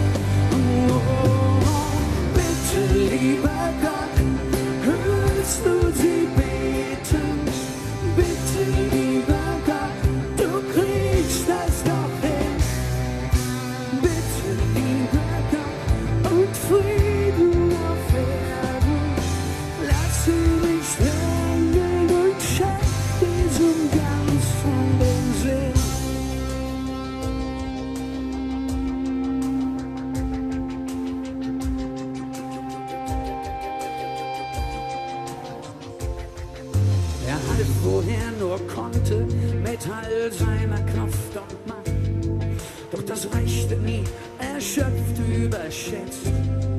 Oh, bitte, lieber Gott, hörst du sie beten? Bitte, lieber Gott, du kriegst das doch hin. Bitte, lieber Gott, und Frieden auf Erden. Lass sie nicht hängen und schenk diesem Ganzen den Sinn. Er half, wo er nur konnte, mit all seiner Kraft und Macht. Doch das reichte nie, erschöpft, überschätzt.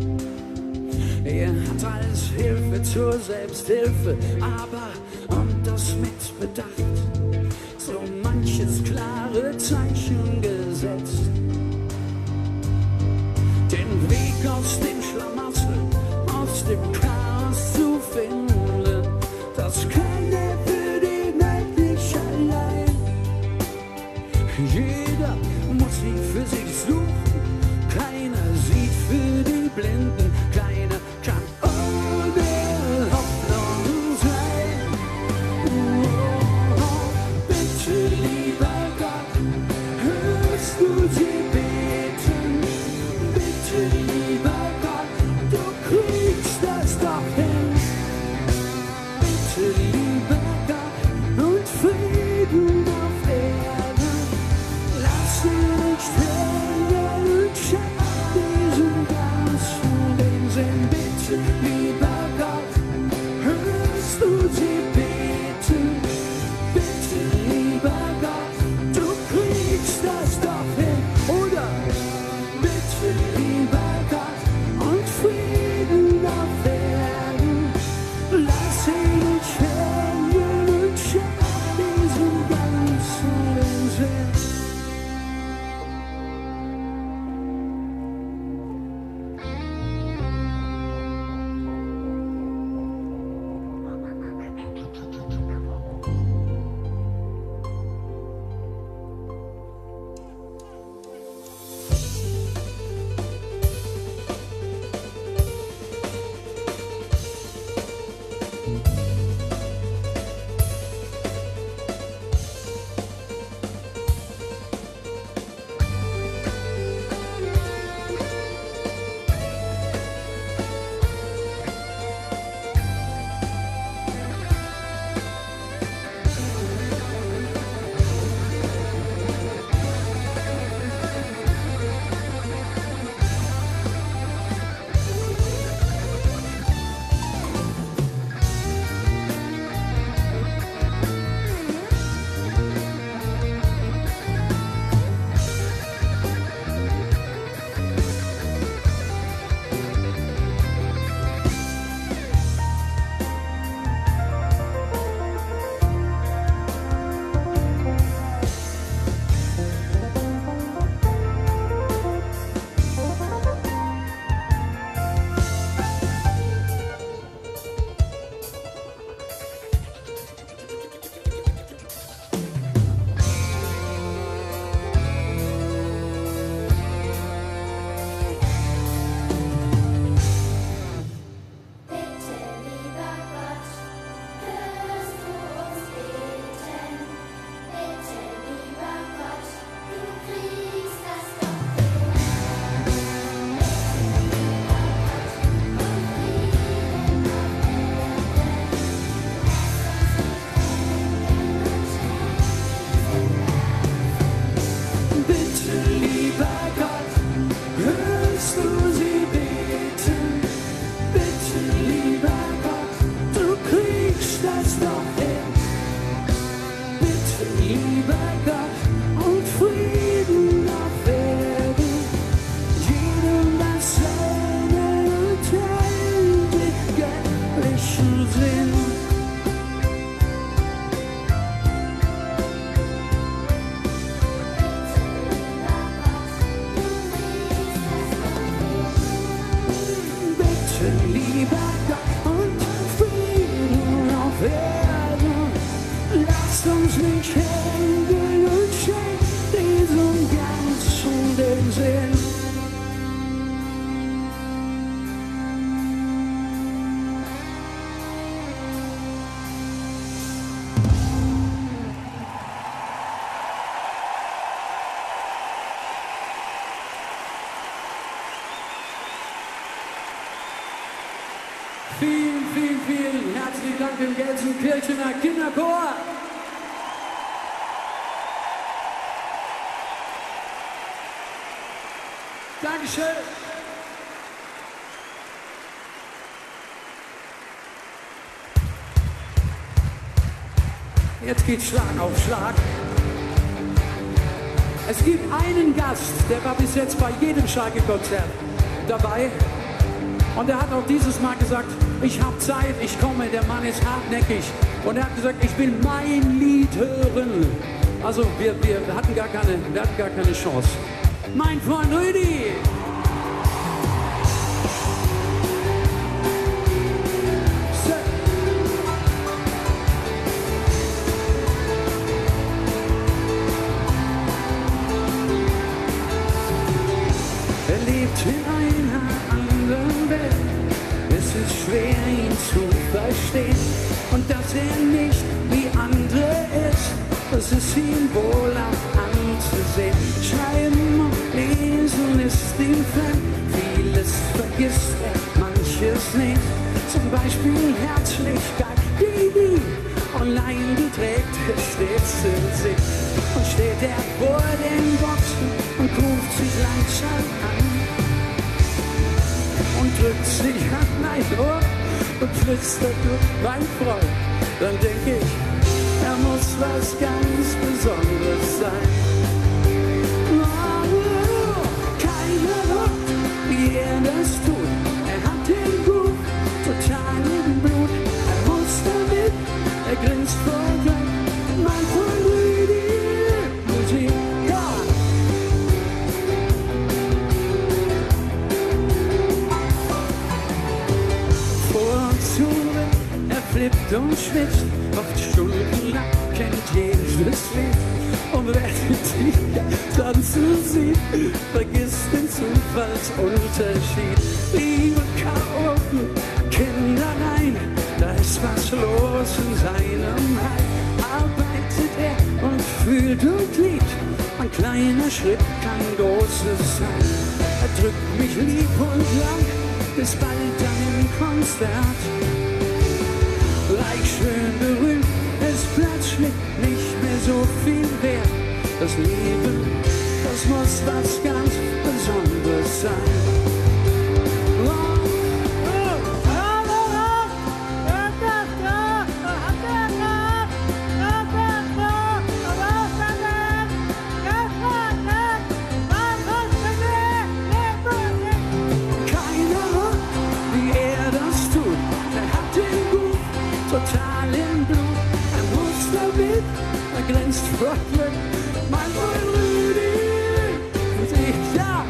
Er hat als Hilfe zur Selbsthilfe, aber, und das mit Bedacht, so manches klare Zeichen gesetzt. Den Weg aus dem Schlamassel, aus dem Chaos zu finden, das kann er für die Welt nicht allein. Jeder muss sie für sich suchen, keiner sieht für die Blinden, keiner kann ohne Hoffnung sein. Oh, bitte, lieber Gott, hörst du sie beten? Bitte, lieber Gott, du kriegst das doch hin. Bitte, lieber Gott, und Frieden auf Erden. Lass sie nicht hängen und schenk diesem Ganzen den Sinn. Bitte, lieber Gott, hörst du sie beten? Bitte, lieber Gott, du kriegst das doch hin. Oder bitte, lieber Gott, und Frieden auf Erden. Lass sie nicht hängen und schenk diesem Ganzen den Sinn. Liebe, Gott und Frieden auf Erden. Lasst uns nicht hängen und schenkt diesem Ganzen den Sinn. Vielen, vielen, vielen herzlichen Dank dem Gelsenkirchener Kinderchor. Dankeschön. Jetzt geht's Schlag auf Schlag. Es gibt einen Gast, der war bis jetzt bei jedem Schalke-Konzert dabei. Und er hat auch dieses Mal gesagt, ich habe Zeit, ich komme, der Mann ist hartnäckig. Und er hat gesagt, ich will mein Lied hören. Also wir hatten gar keine Chance. Mein Freund Rüdi! Er lebt in einer anderen Welt. Es ist schwer, ihn zu verstehen. Und dass er nicht wie andere ist, das ist ihm wohl auch anzusehen. Schreiben und lesen ist ihm fremd. Vieles vergisst er, manches nicht. Zum Beispiel Herzlichkeit, die online, die trägt er stets in sich. Und steht er vor den Boxen und ruft sich langsam an und drückt sich an mein Ohr und flüstert, du mein Freund. Dann denk ich, er muss was ganz Besonderes sein. Oh, keiner rockt, wie er das tut. Er hat den Groove total im Blut. Er muss damit, er grinst vor Glück. Mein Freund Rüdi, Musik, ja. Vor und zurück, er flippt und schwitzt, macht stundenlang, kennt jedes Lied. Und wer die Tiger tanzen sieht, vergisst den Zufallsunterschied. Liebe Chaoten, Kindereien, da ist was los in seinem Heim. Arbeitet er und fühlt und liebt, ein kleiner Schritt kann Großes sein. Er drückt mich lieb und lang, bis bald dann im Konzert. Reich, schön, berühmt, ist plötzlich nicht mehr so viel wert. Das Leben, das muss was ganz Besonderes sein. Total im Blut, er muss damit, er glänzt vor Glück. Mein Freund Rüdi, Musik, ja!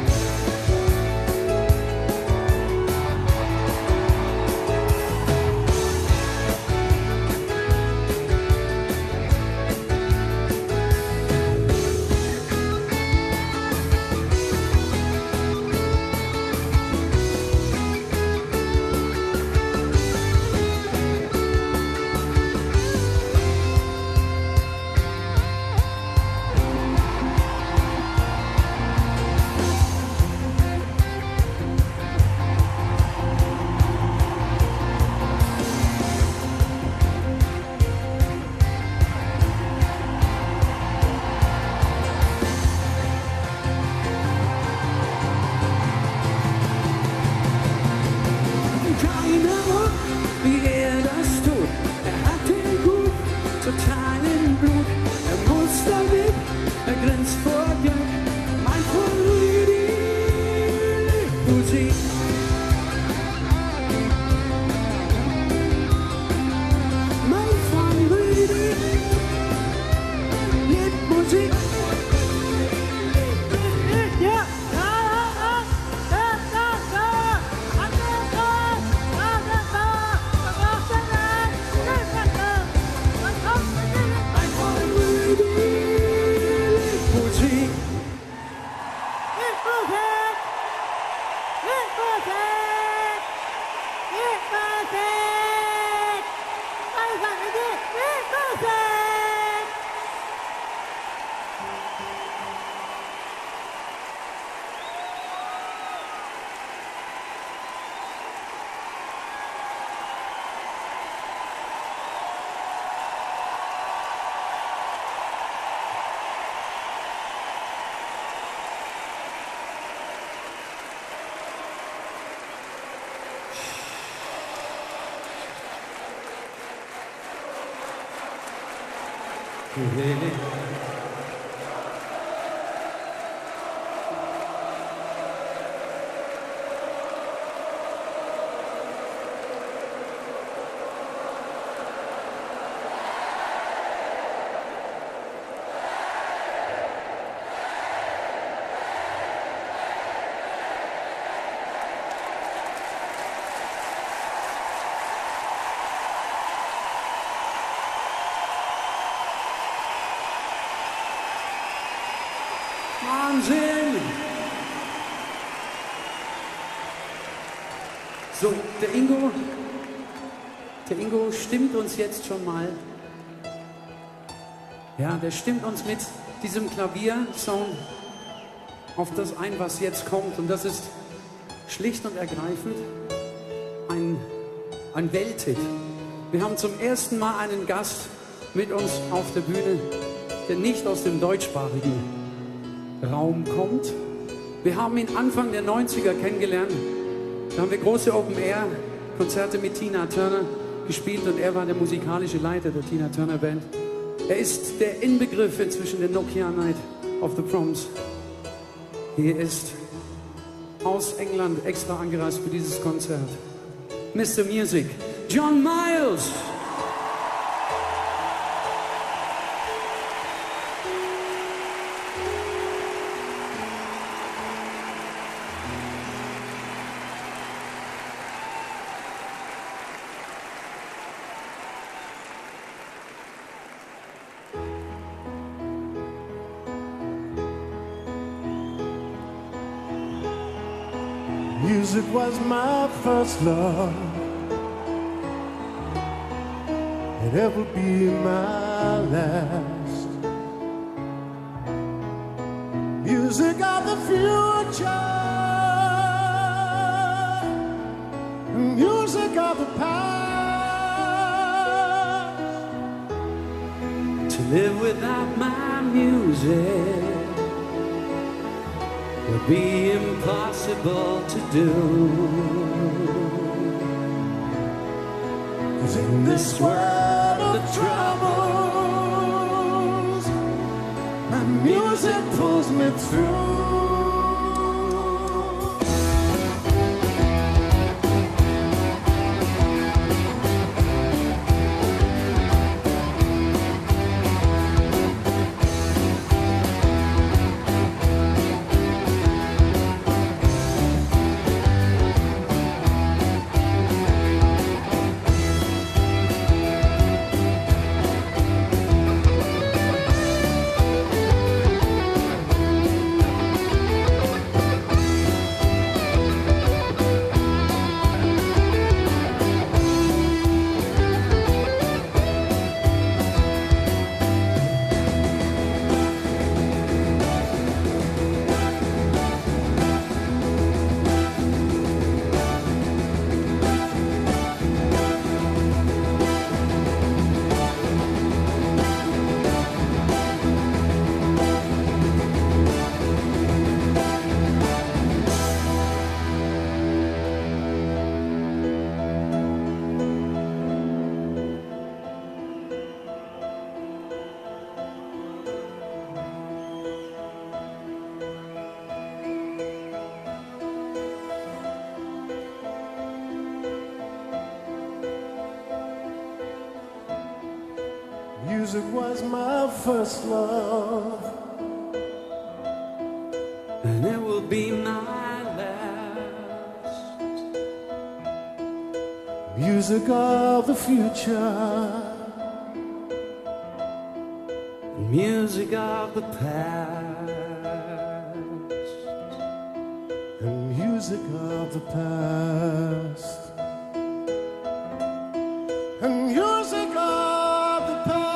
Wie er das tut, er hat den Gut total im Blut, er muss damit, er glänzt vor Glück. Mein Freund Rüdi, Musik. Mein Freund Rüdi, liebt Musik. Ja. Wahnsinn! So, der Ingo stimmt uns jetzt schon mal. Ja, der stimmt uns mit diesem Klaviersound auf das ein, was jetzt kommt. Und das ist schlicht und ergreifend ein Welthit. Wir haben zum ersten Mal einen Gast mit uns auf der Bühne, der nicht aus dem deutschsprachigen Raum kommt. Wir haben ihn Anfang der 90er kennengelernt. Da haben wir große Open-Air-Konzerte mit Tina Turner gespielt und er war der musikalische Leiter der Tina Turner Band. Er ist der Inbegriff inzwischen der Nokia Night of the Proms. Hier ist aus England extra angereist für dieses Konzert Mr. Music, John Miles. Music was my first love, and it will be my last. Music of the future, music of the past. To live without my music would be impossible to do. 'Cause in this world of troubles, my music pulls me through. Music was my first love, and it will be my last. Music of the future, music of the past, and music of the past, and music of the past.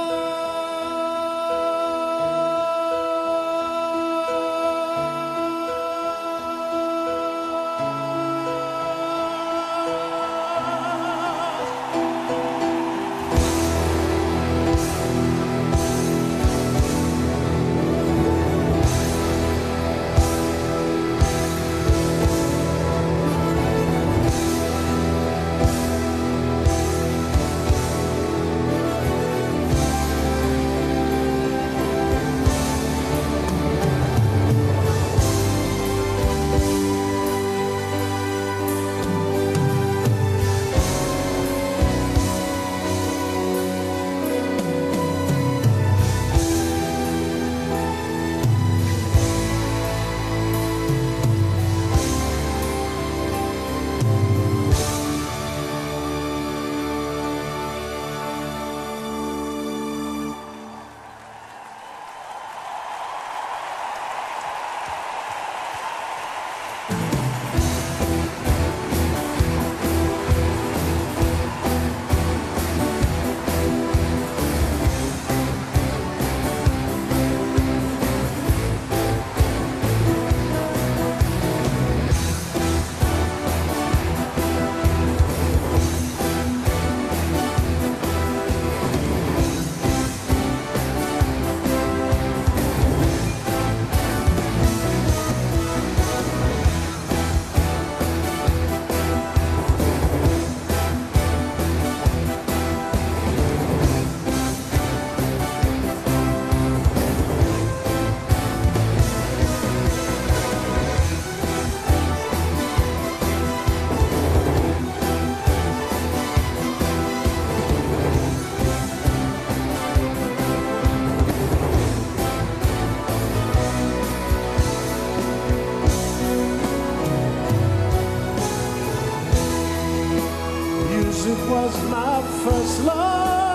Music was my first love,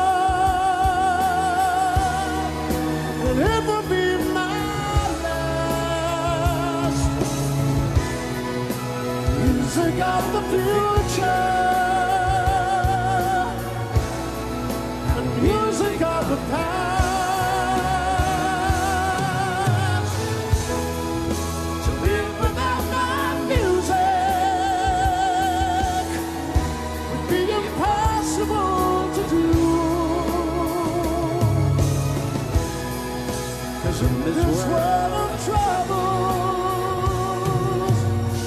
and it will be my last. Music of the future, and music of the past. To live without my music would be impossible to do. 'Cause in this world of troubles,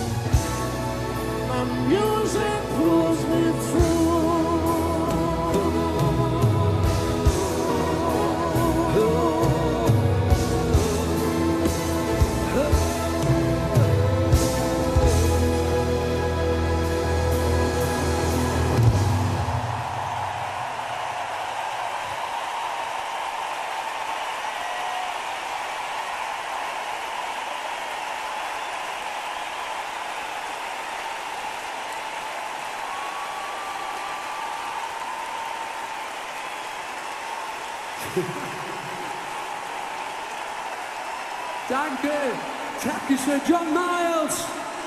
my music pulls me through. Danke, Dankeschön, John Miles.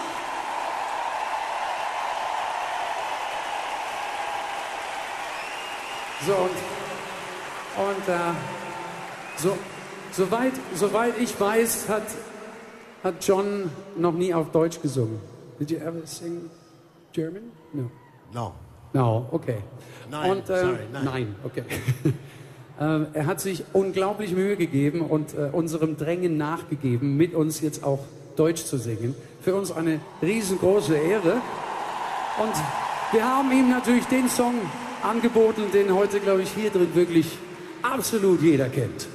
So, soweit ich weiß, hat John noch nie auf Deutsch gesungen. Did you ever sing German? No. No. No, okay. Nein, sorry, nein. Nein, okay. Er hat sich unglaublich Mühe gegeben und unserem Drängen nachgegeben, mit uns jetzt auch Deutsch zu singen. Für uns eine riesengroße Ehre. Und wir haben ihm natürlich den Song angeboten, den heute, glaube ich, hier drin wirklich absolut jeder kennt.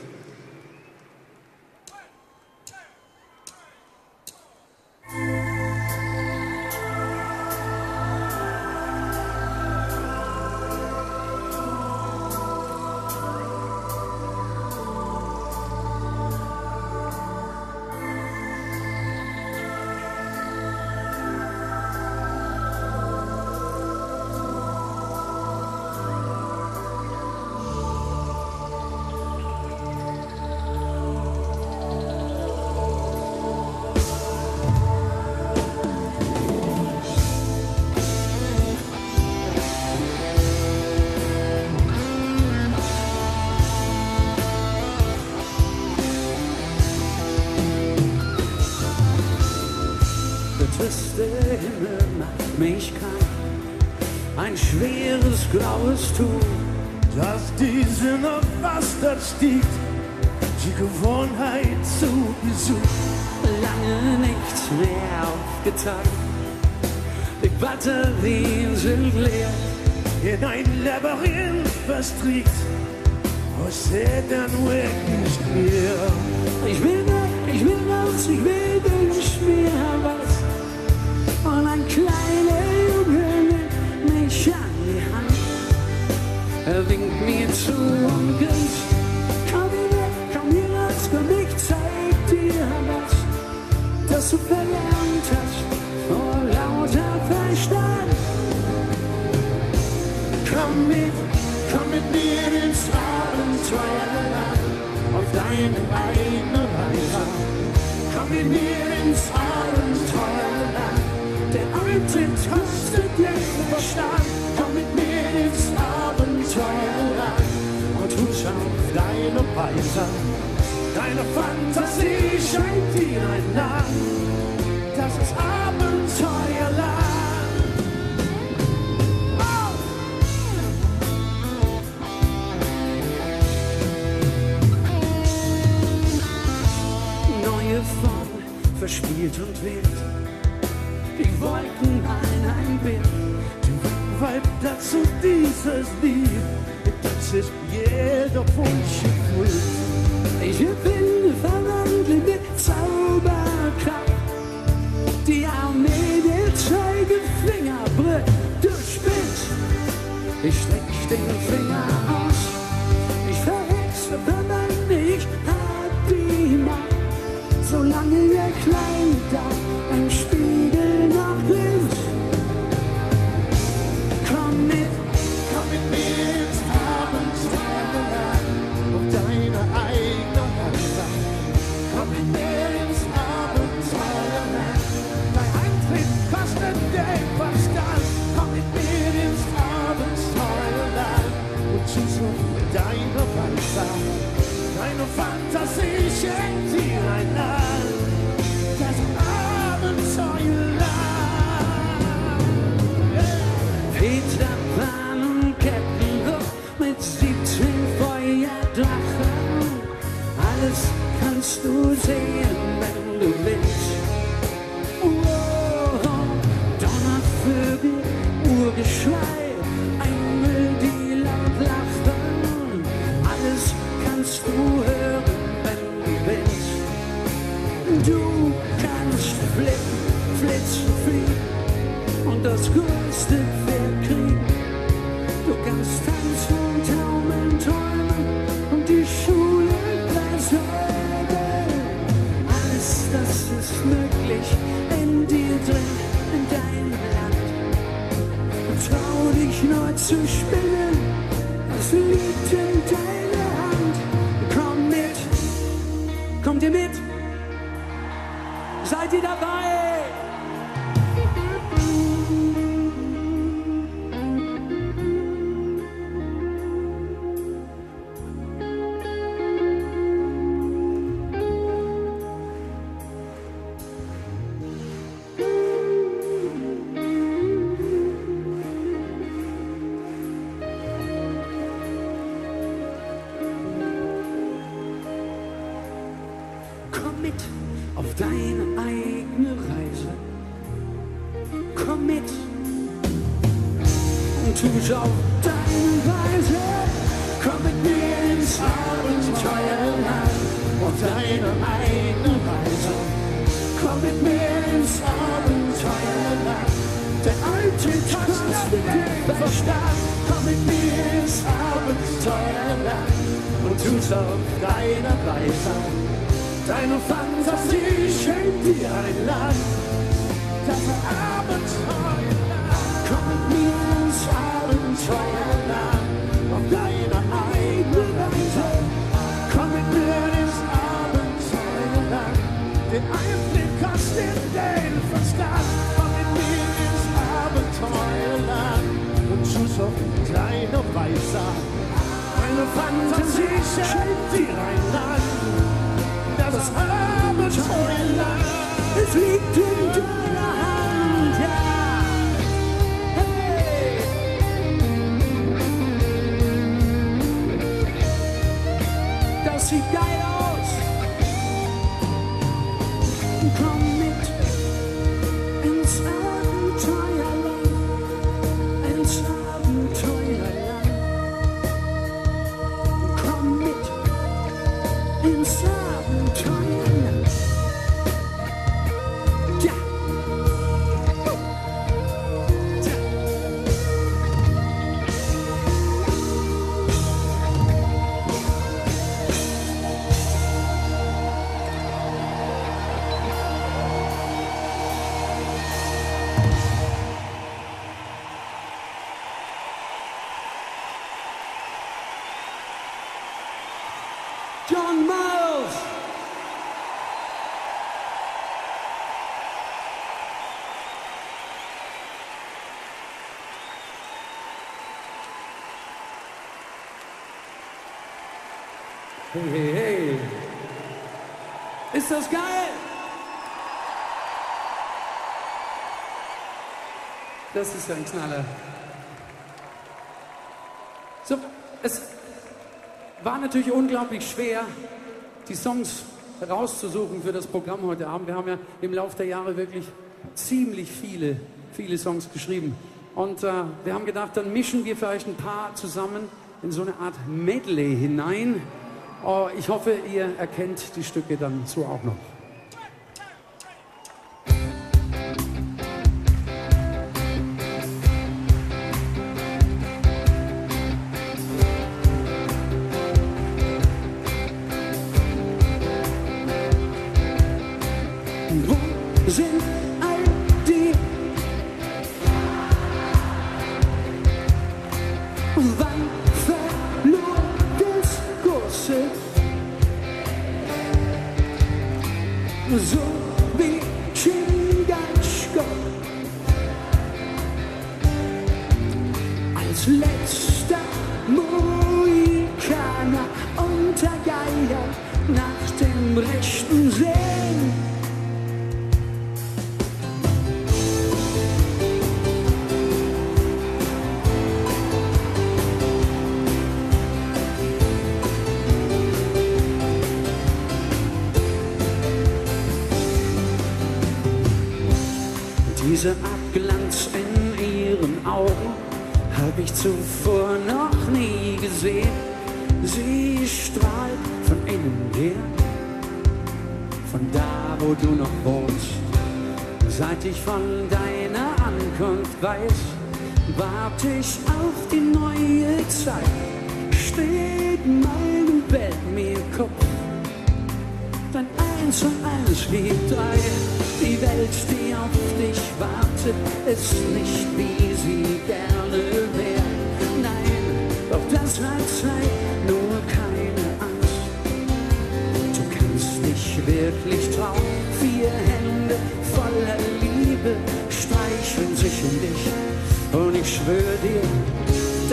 Der Himmel macht mich krank, ein schweres graues Tuch, das die Sinne fast erstickt, die Gewohnheit zu Besuch. Lange nichts mehr aufgetankt, die Batterien sind leer, in ein Labyrinth verstrickt, aus der dann Weg nicht mehr. Ich will raus, ich will wünsch mir was. Und ein kleiner Junge nimmt mich an die Hand. Er winkt mir zu und grinst. Komm hier raus, komm, ich zeig dir was, das du verlernt hast vor lauter Verstand. Komm mit mir ins Abenteuerland, auf deine eigene Reise. Komm mit mir ins Abenteuerland, der Eintritt kostet den Verstand. Komm mit mir ins Abenteuerland und husch auf deine Weise. Deine Fantasie scheint dir ein Land, das ist Abenteuerland. Neue Form, verspielt und wild, die Wolken malen ein Bild. Weil dazu dieses Lied, das ist jeder Wunsch erfüllt. Ich erfinde, verwandle mit Zauberkraft die Armee der Zeigefinger, brüllt, du spinnst. Ich streck den Finger aus, ich verhexe, verwandle, ich hab die Macht, solange der Kleine da im Spiegel noch blinkt. Komm mit zu spinnen, es liegt in deiner Hand. Komm mit, kommt ihr mit? Seid ihr dabei? Komm mit auf deine eigene Reise. Komm mit und tu's auf deine Weise. Komm mit mir ins Abenteuerland auf deine eigene Reise. Komm mit mir ins Abenteuerland. Der alte kostet den Verstand. Komm mit mir ins Abenteuerland und tu's auf deine Weise. Deine Fantasie schenkt dir ein Land, das Abenteuerland. Komm mit mir ins Abenteuerland, auf deine eigene Reise. Komm mit mir ins Abenteuerland, den Einblick kostet den Verstand. Komm mit mir ins Abenteuerland und tu's auf deine Weise. Deine Fantasie schenkt dir ein Land. Das Abenteuerland, es liegt in deiner Hand, ja. Hey. Das sieht geil aus. Komm mit ins Abenteuerland, ins Abenteuerland. Komm mit ins Abenteuerland. Ja. John Miles. Hey, hey, hey. Ist das geil? Das ist ja ein Knaller. So, es war natürlich unglaublich schwer, die Songs rauszusuchen für das Programm heute Abend. Wir haben ja im Laufe der Jahre wirklich ziemlich viele Songs geschrieben. Und wir haben gedacht, dann mischen wir vielleicht ein paar zusammen in so eine Art Medley hinein. Ich hoffe, ihr erkennt die Stücke dann so auch noch. Wo sind all die? Wann verlor das Große? So wie Chingachgook. Als letzter Mohikaner untergeiert nach dem rechten Sehen. Diese Art Glanz in ihren Augen hab ich zuvor noch nie gesehen. Sie strahlt von innen her, von da, wo du noch wohnst. Seit ich von deiner Ankunft weiß, wart ich auf die neue Zeit. Steht meine Welt mir Kopf, dein 1 und 1 gibt 3. Die Welt, die auf dich wartet, ist nicht wie sie gerne wäre.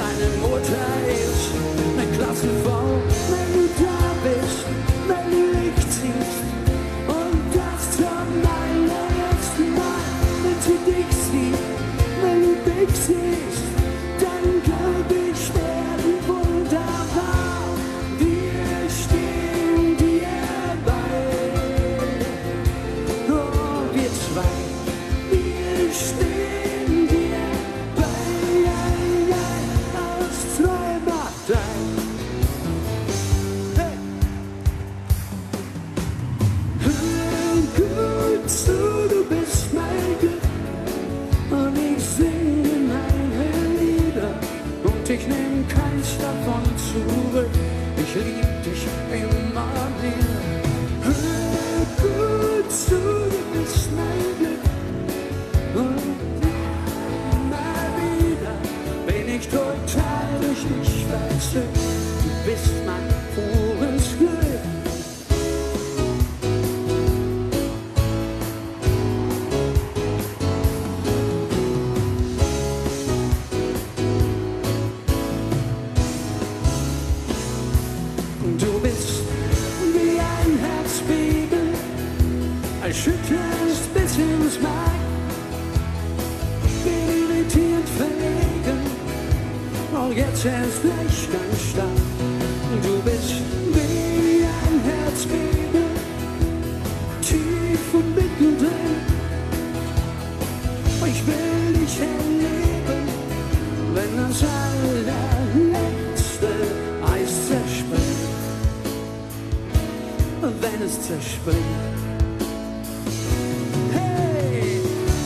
Deine Mutter ist eine Klassenfrau, wenn du da bist, wenn du Licht siehst. Und das zum allerletzten Mal, wenn sie dich sieht, wenn du dich siehst, dann glaub ich, werden wunderbar. Wir stehen dir bei. Oh, wir zwei, wir stehen dir bei. Aus 2 macht 3. Hey. Hör gut zu, du bist mein Glück. Und ich singe meine Lieder und ich nehm keins davon zurück. Ich lieb dich immer mehr. Hör gut zu, du bist mein Glück. Und immer wieder bin ich total durch dich verzückt. Du bist mein pures Glück. Du bist wie ein Herzbeben, erschütterst bis ins Mark. Bin irritiert, verlegen, auch jetzt erst recht ganz stark. Du bist wie ein Herzbeben, tief und mittendrin. Ich will dich erleben, wenn das allerletzte Eis zerspringt. Wenn es zerspringt. Hey!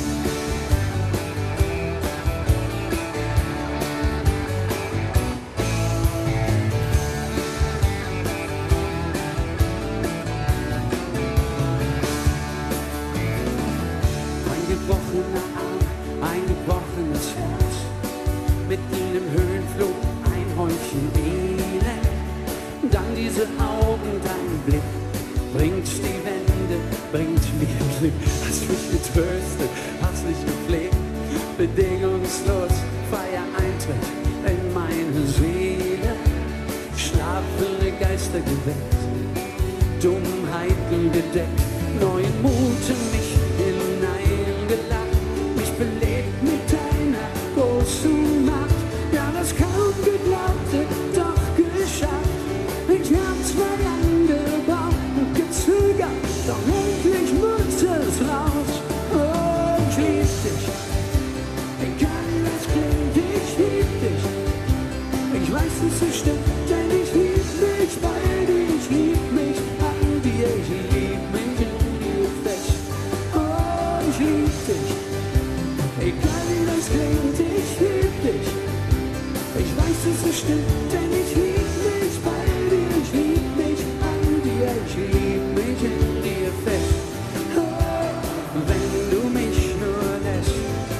Ein gebrochener Arm, ein gebrochenes Herz, mitten im Höhenflug ein Häufchen Elend, dann diese Augen, dein Blick. Bringt die Wende, bringt mir Glück, hast mich getröstet, hast mich gepflegt, bedingungslos, freier Eintritt in meine Seele, schlafende Geister geweckt, Dummheiten gedeckt, neuen Mut in mich hineingelacht, mich belebt mit deiner großen Macht, ja das kaum geglaubte, doch geschafft, ich hab zwar lang gebaut, gezögert, doch endlich muss es raus. Oh, ich lieb dich, egal was klingt, ich lieb dich. Ich weiß, dass es stimmt, denn ich lieb mich bei dir, ich lieb mich an dir, ich lieb mich in dir fest. Oh, ich lieb dich, egal wie das klingt, ich lieb dich. Ich weiß, dass es stimmt, denn ich lieb mich bei dir, ich lieb mich an dir, ich lieb mich in dir fest. Oh, wenn du mich nur lässt.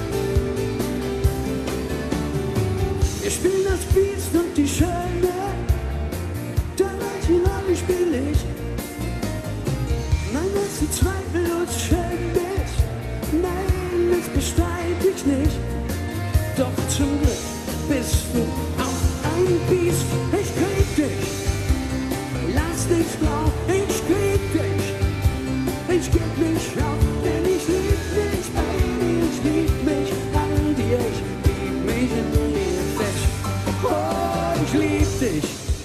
Wir spielen das Biest und die Schöne, der Leichenhalle spiel ich. Nein, dass du zweifellos schön bist, nein, das bestreite ich nicht. Doch zum Glück bist du auch ein Biest, ich krieg dich. Lass dich blau, ich krieg dich. Ich geb mich auf, denn ich lieb mich bei dir, ich lieb mich an dir, ich lieb mich in dir fest. Oh, ich lieb dich.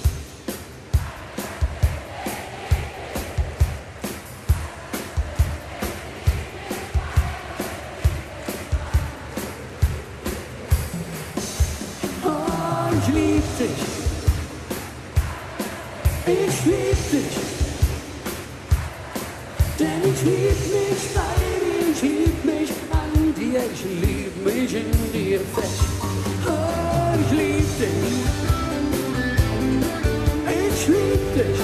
Oh, ich lieb dich. Ich lieb dich. Denn ich lieb mich bei dir, ich lieb mich an dir, ich lieb mich in dir fest. Oh, ich lieb dich. Ich lieb dich.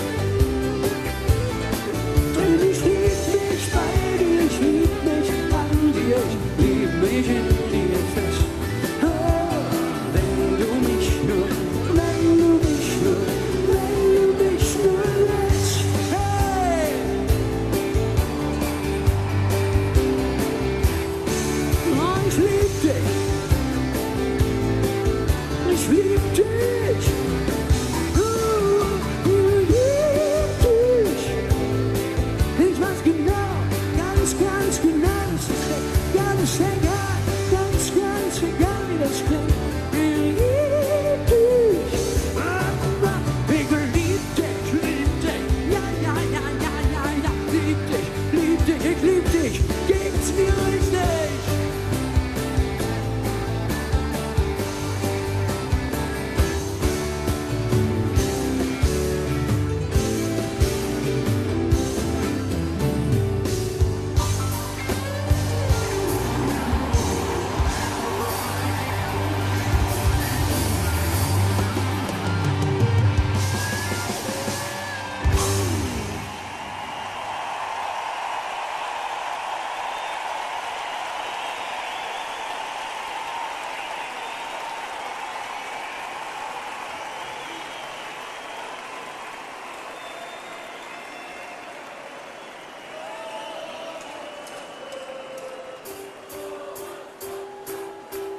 Denn ich lieb mich bei dir, ich lieb mich an dir, ich lieb mich in dir fest. Oh, wenn du mich nur lässt. Hey! Oh, ich lieb dich. Ich lieb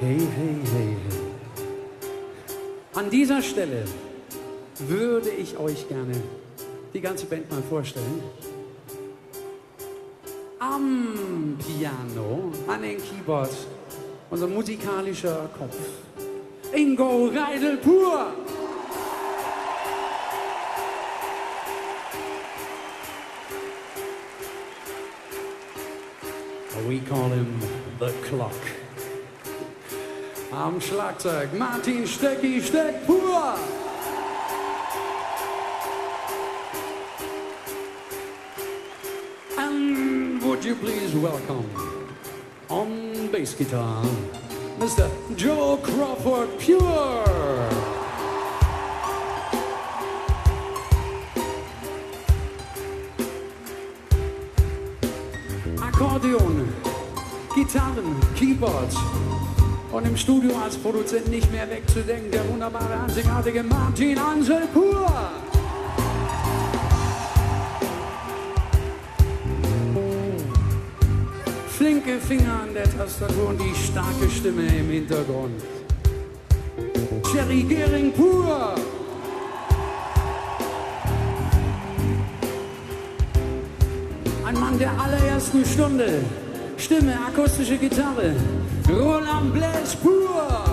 Hey, hey, hey, hey. An dieser Stelle würde ich euch gerne die ganze Band mal vorstellen. Am Piano, an den Keyboards, unser musikalischer Kopf, Ingo Reidl pur. We call him the Clock. Am Schlagzeug Martin Stecki Steck pur. And would you please welcome on bass guitar, Mr. Joe Crawford pure. Akkordeon, Gitarren, Keyboards und im Studio als Produzent nicht mehr wegzudenken, der wunderbare, einzigartige Martin Ansel pur. Flinke Finger an der Tastatur und die starke Stimme im Hintergrund. Jerry Gehring pur. Ein Mann der allerersten Stunde. Stimme, akustische Gitarre. Roland Blaise pur.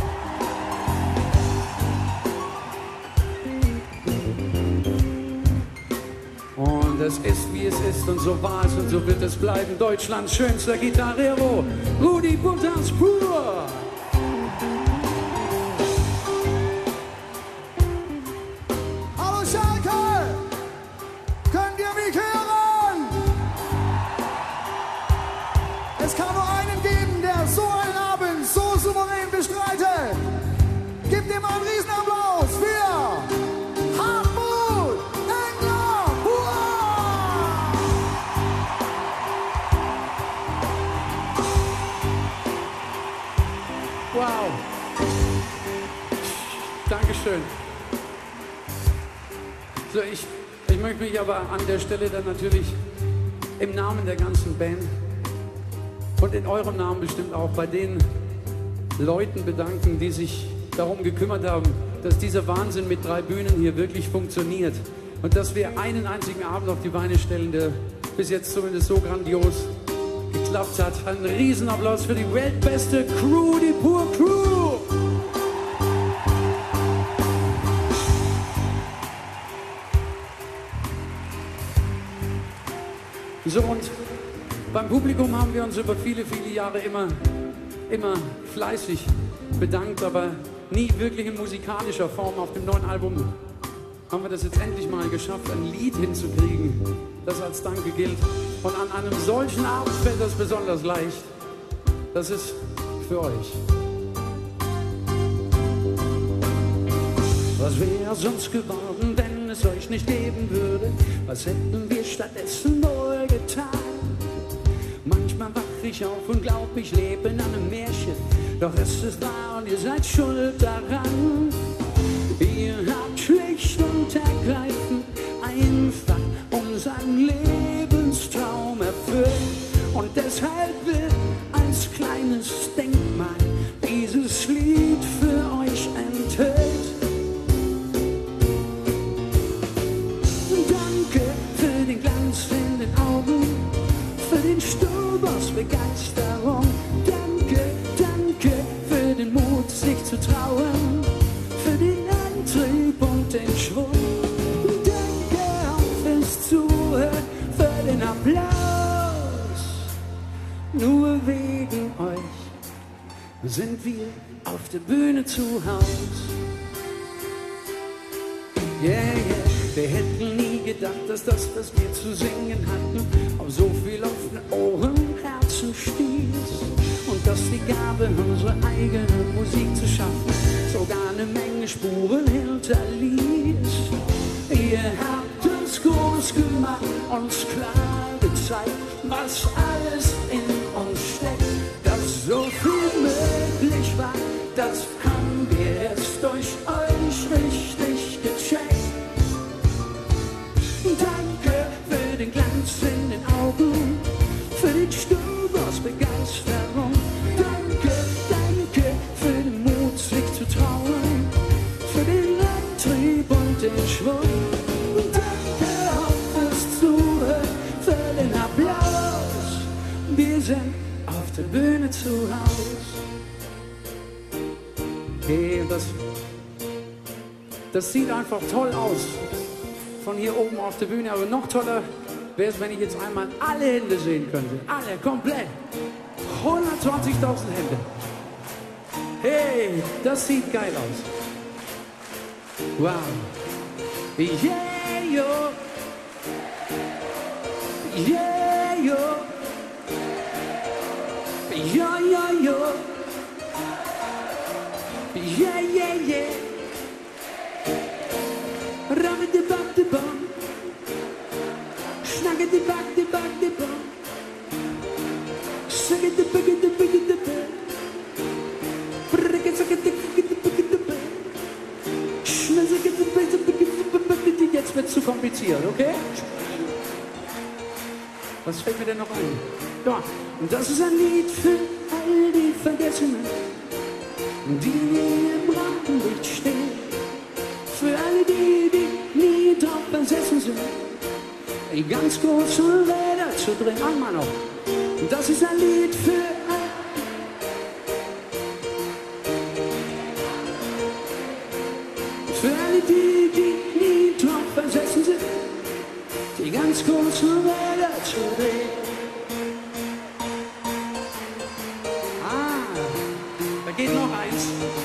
Und es ist, wie es ist und so war es und so wird es bleiben. Deutschlands schönster Gitarrero, Rudi Butters pur. Hallo Schalke! Könnt ihr mich hören? Es kann nur einen geben, der so einen Abend so souverän bestreitet. Gebt ihm einen Riesenapplaus für Hartmut Engler! Wow. Dankeschön. So, ich möchte mich aber an der Stelle dann natürlich im Namen der ganzen Band und in eurem Namen bestimmt auch bei den Leuten bedanken, die sich darum gekümmert haben, dass dieser Wahnsinn mit 3 Bühnen hier wirklich funktioniert und dass wir einen einzigen Abend auf die Beine stellen, der bis jetzt zumindest so grandios geklappt hat. Ein Riesenapplaus für die weltbeste Crew, die Pur Crew! So, und beim Publikum haben wir uns über viele, viele Jahre immer fleißig bedankt, aber nie wirklich in musikalischer Form. Auf dem neuen Album haben wir das jetzt endlich mal geschafft, ein Lied hinzukriegen, das als Danke gilt. Und an einem solchen Abend fällt das besonders leicht. Das ist für euch. Was wäre sonst geworden, wenn es euch nicht geben würde? Was hätten wir stattdessen wohl getan? Manchmal wach ich auf und glaub, ich lebe in einem Märchen. Doch es ist wahr und ihr seid schuld daran. Ihr habt schlicht und ergreifend einfach unseren Lebenstraum erfüllt. Und deshalb wird als kleines Denkmal dieses Lied für euch enthüllt. Danke für den Glanz in den Augen, für den Sturm aus Begeisterung. Danke, danke für den Mut, sich zu trauen, für den Antrieb und den Schwung. Danke auch fürs Zuhören, für den Applaus. Nur wegen euch sind wir auf der Bühne zu Haus. Yeah, yeah. Wir hätten nie gedacht, dass das, was wir zu singen hatten, auf so viel offene Ohren, Herzen stieß. Und dass die Gabe, unsere eigene Musik zu schaffen, sogar eine Menge Spuren hinterließ. Ihr habt uns groß gemacht, uns klar gezeigt, was alles in uns steckt. Dass so viel möglich war, das haben wir erst durch euch richtig gecheckt. Danke für den Glanz in den Augen, für den Sturm aus Begeisterung. Danke, danke den Schwung. Danke auch fürs Zuhören, für den Applaus. Wir sind auf der Bühne zu Haus. Hey, das sieht einfach toll aus. Von hier oben auf der Bühne, aber noch toller wäre es, wenn ich jetzt einmal alle Hände sehen könnte. Alle, komplett. 120.000 Hände. Hey, das sieht geil aus. Wow. Yeah, yo. Yeah, yo. Yo, yo, yo. Yeah, yeah, yeah. Ramme de bak de bam. Snagge de bak de bak de bam. Sagge de bugge de bugge de bam. Brigge sagge de bugge de bugge de bam. Schmezze de bugge de bugge de. Jetzt wird's zu kompliziert, okay? Was fällt mir denn noch ein? Ja, und das ist ein Lied für all die Vergessenen, die im Rampenlicht stehen. Für alle die, die nie drauf besessen sind, die ganz große Räder zu drehen. Einmal noch. Das ist ein Lied für alle. Für alle die, die nie drauf besessen sind, die ganz große Räder zu drehen. Da geht noch eins.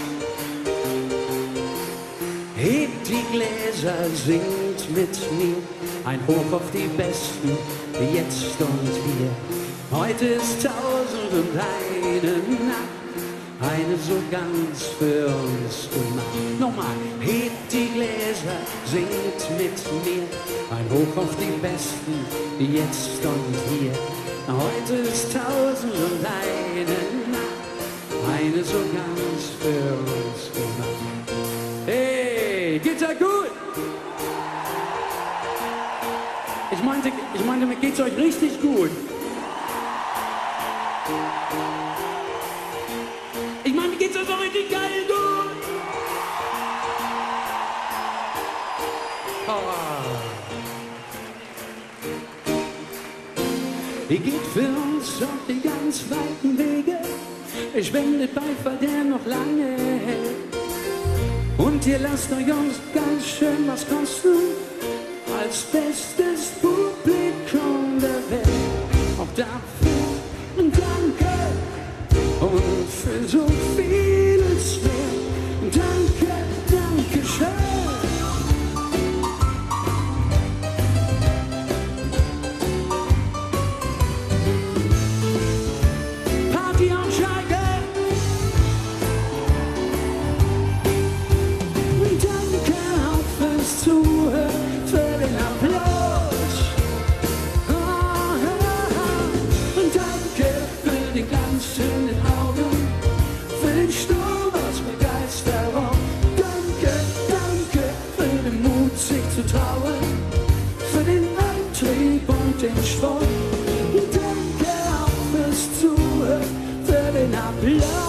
Hebt die Gläser, singt mit mir ein Hoch auf die Besten, jetzt und hier. Heute ist 1001 Nacht, eine so ganz für uns gemacht. Nochmal, hebt die Gläser, singt mit mir ein Hoch auf die Besten, jetzt und hier. Heute ist 1001 Nacht, eine so ganz für uns gemacht. Hey, geht's ja gut? Ich meinte, mir geht's euch richtig gut. Ich meine, mir geht's euch so richtig geil gut. Ihr geht für uns auf die ganz weiten Wege, ihr spendet Beifall, der noch lange hält. Und ihr lasst euch uns ganz schön was kosten, als bestes Publikum der Welt. Auch dafür danke und für so vieles mehr. Danke, danke schön. Party auf Schalke. Danke auch fürs Zuhören, für den Applaus. Und danke für die ganz schönen Augen, für den Sturm aus Begeisterung. Danke, danke für den Mut, sich zu trauen, für den Antrieb und den Schwung. Danke auch fürs Zuhören, für den Applaus.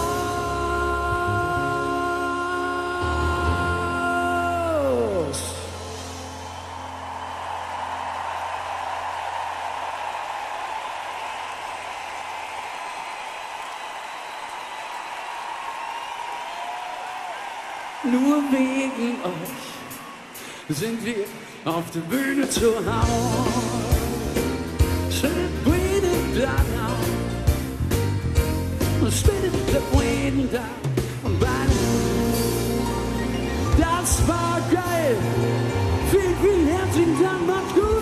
Nur wegen euch sind wir auf der Bühne zu Hause. Spin it down, spin it down. Und das war geil. Vielen, vielen herzlichen Dank, macht's gut.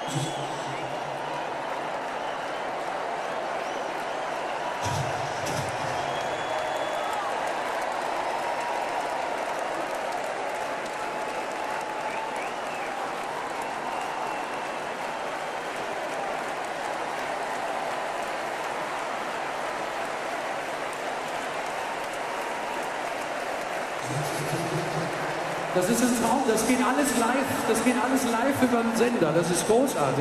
Das ist ein Traum, das geht alles live über den Sender, das ist großartig.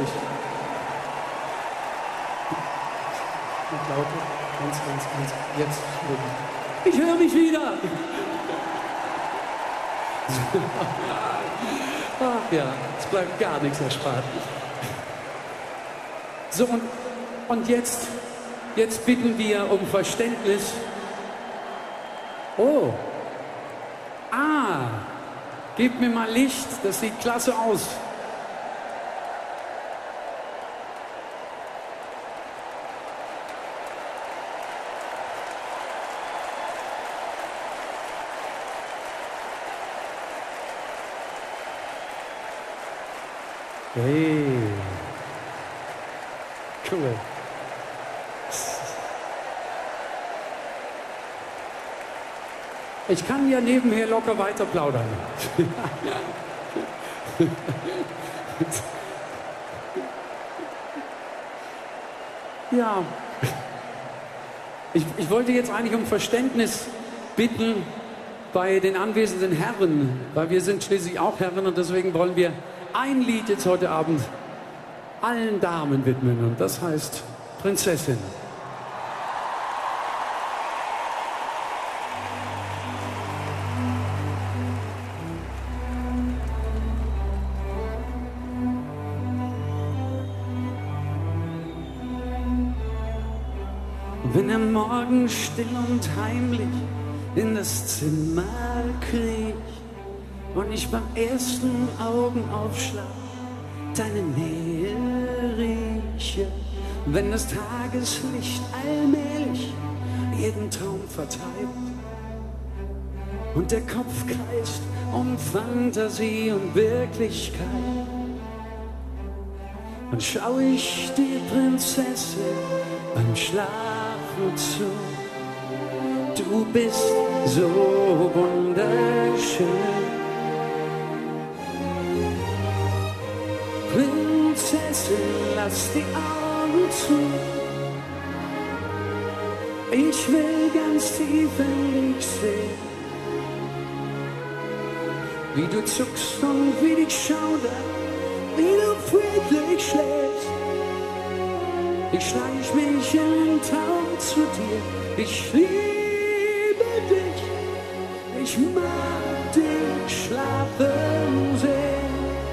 Und lauter, ganz, jetzt. Ich höre mich wieder! Ach ja, es bleibt gar nichts erspart. So, und jetzt bitten wir um Verständnis. Oh! Ah! Gebt mir mal Licht, das sieht klasse aus. Hey. Cool. Ich kann ja nebenher locker weiter plaudern. Ja. Ich wollte jetzt eigentlich um Verständnis bitten bei den anwesenden Herren, weil wir sind schließlich auch Herren und deswegen wollen wir ein Lied jetzt heute Abend allen Damen widmen und das heißt Prinzessin. Wenn am Morgen still und heimlich in das Zimmer kriech und ich beim ersten Augenaufschlag deine Nähe rieche, wenn das Tageslicht allmählich jeden Traum vertreibt und der Kopf kreist um Fantasie und Wirklichkeit, dann schau ich die Prinzessin beim Schlafen zu. Du bist so wunderschön. Prinzessin, lass die Augen zu. Ich will ganz tief in dich sehen, wie du zuckst und wie dich schaudert, wie du friedlich schläfst. Ich schleich mich in den Traum zu dir. Ich liebe dich. Ich mag dich schlafen sehen.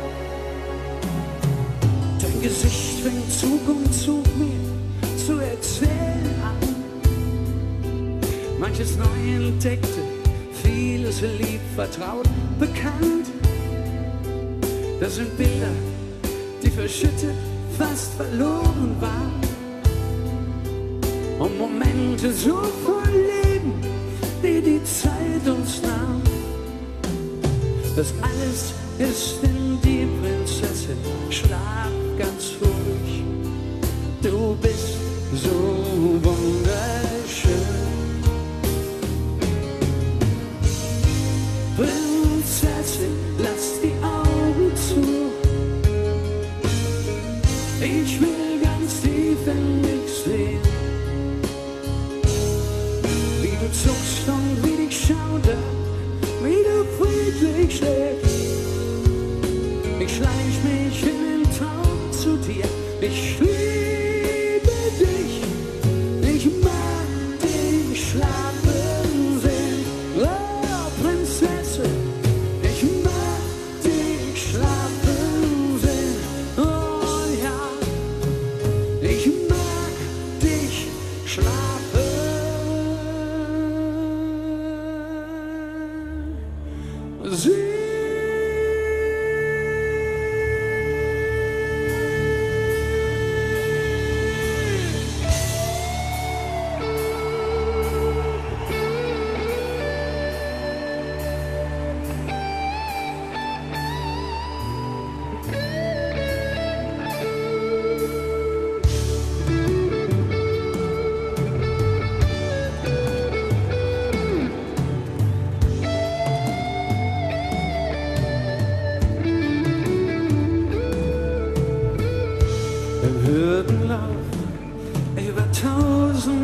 Dein Gesicht fängt Zug um Zug mir zu erzählen an. Manches neu entdeckte, vieles lieb, vertraut, bekannt. Das sind Bilder, die verschüttet, fast verloren waren. Und Momente so voll Leben, die die Zeit uns nahm. Das alles ist in die Prinzessin. Schlaf ganz ruhig, du bist so wunderschön. Prinzessin, lass die Augen zu. Ich will ganz tief in dich sehen, wie du zuckst und wie dich schaudert, wie du friedlich schläfst. Ich schleich mich in den Traum zu dir. Ich liebe dich, ich mag dich schlafen sehen. Oh, Prinzessin, ich mag dich schlafen sehen. Oh ja, ich mag dich schlafen sehen.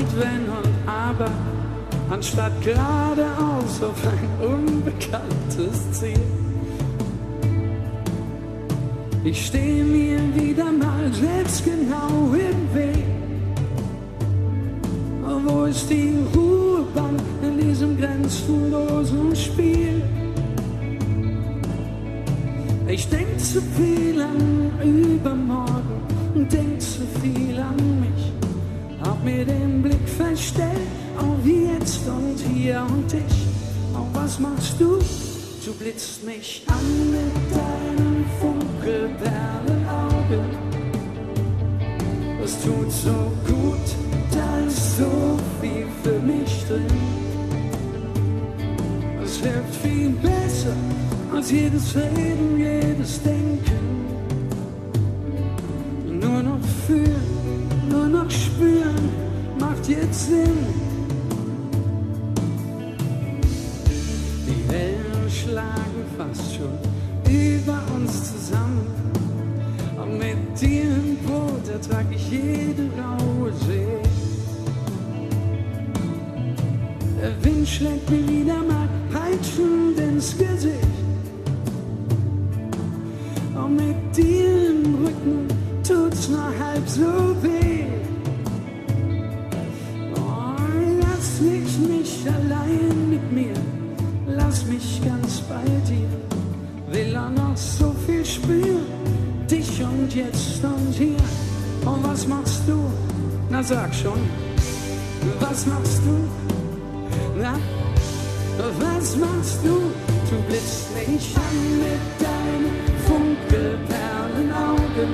und wenn und aber, anstatt geradeaus auf ein unbekanntes Ziel. Ich stehe mir wieder mal selbst genau im Weg. Wo ist die Ruhebank in diesem grenzenlosen Spiel? Ich denk zu viel an übermorgen und denk zu viel an mich. Hab mir den Blick verstellt auf jetzt und hier und ich. Auch was machst du? Du blitzt mich an mit deinen Funkelperlenaugen. Es tut so gut, da ist so viel für mich drin. Es hilft viel besser als jedes Reden, jedes Denken. Nur noch fühlen, nur noch spüren, macht jetzt Sinn. Die Wellen schlagen fast schon über uns zusammen. Und mit dir im Boot ertrag ich jede raue See. Der Wind schlägt mir wieder mal peitschend ins Gesicht. Und mit dir im Rücken tut's nur halb so weh. Oh, lass mich nicht allein mit mir, lass mich ganz bei dir. Will auch noch so viel spüren, dich und jetzt und hier. Und was machst du? Na sag schon, was machst du? Na, was machst du? Du blitzt mich an mit deinen Funkelperlenaugen.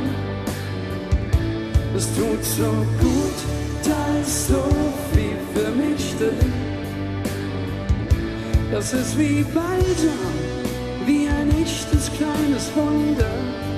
Es tut so gut, da ist so viel für mich drin. Das ist wie Balsam, wie ein echtes kleines Wunder.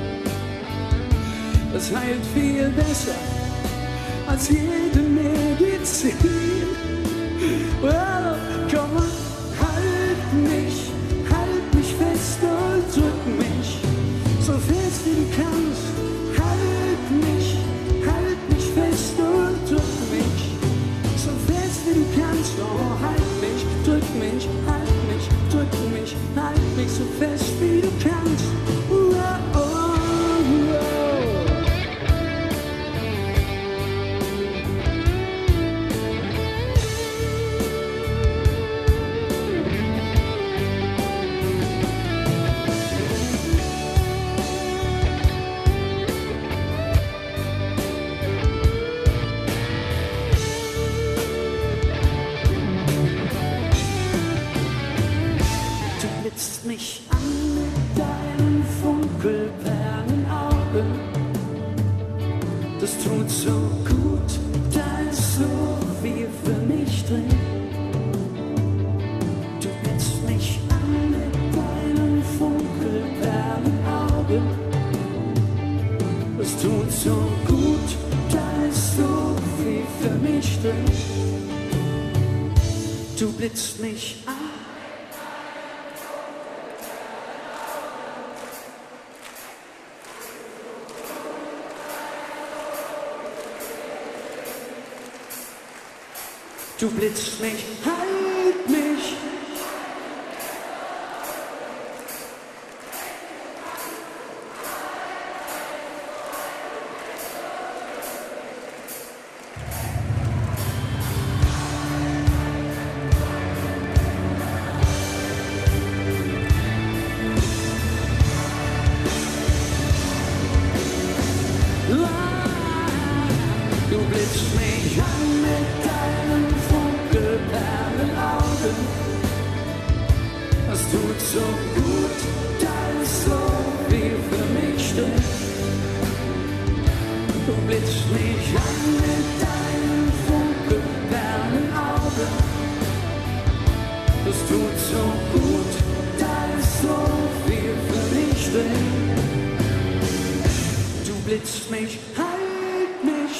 Es heilt viel besser als jede Medizin. Oh, komm on, halt mich fest und drück mich, so fest wie du kannst. Halt mich fest und drück mich, so fest wie du kannst. Oh, halt mich, drück mich, so fest wie du kannst. Oh, oh, oh. Mich an mit deinen Funkelperlenaugen. Das tut so gut, da ist so viel für mich drin. Du blitzt mich an mit deinen Funkelperlenaugen. Das tut so gut, da ist so viel für mich drin. Du blitzt mich an. Du blitzt mich, halt mich. Du blitzt mich an mit deinen Funkelperlenaugen. Es tut so gut, da ist so viel für mich drin. Du blitzt mich an mit deinen Funkelperlenaugen. Es tut so gut, da ist so viel für mich drin. Du blitzt mich, halt mich.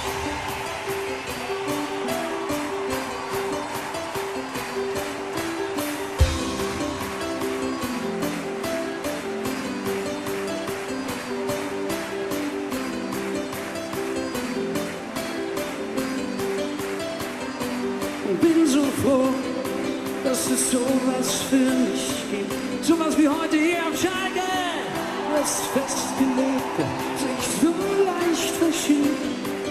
Bin so froh, dass es sowas für mich gibt. Sowas wie heute hier auf Schalke. Das Festgelegte sich so leicht verschiebt.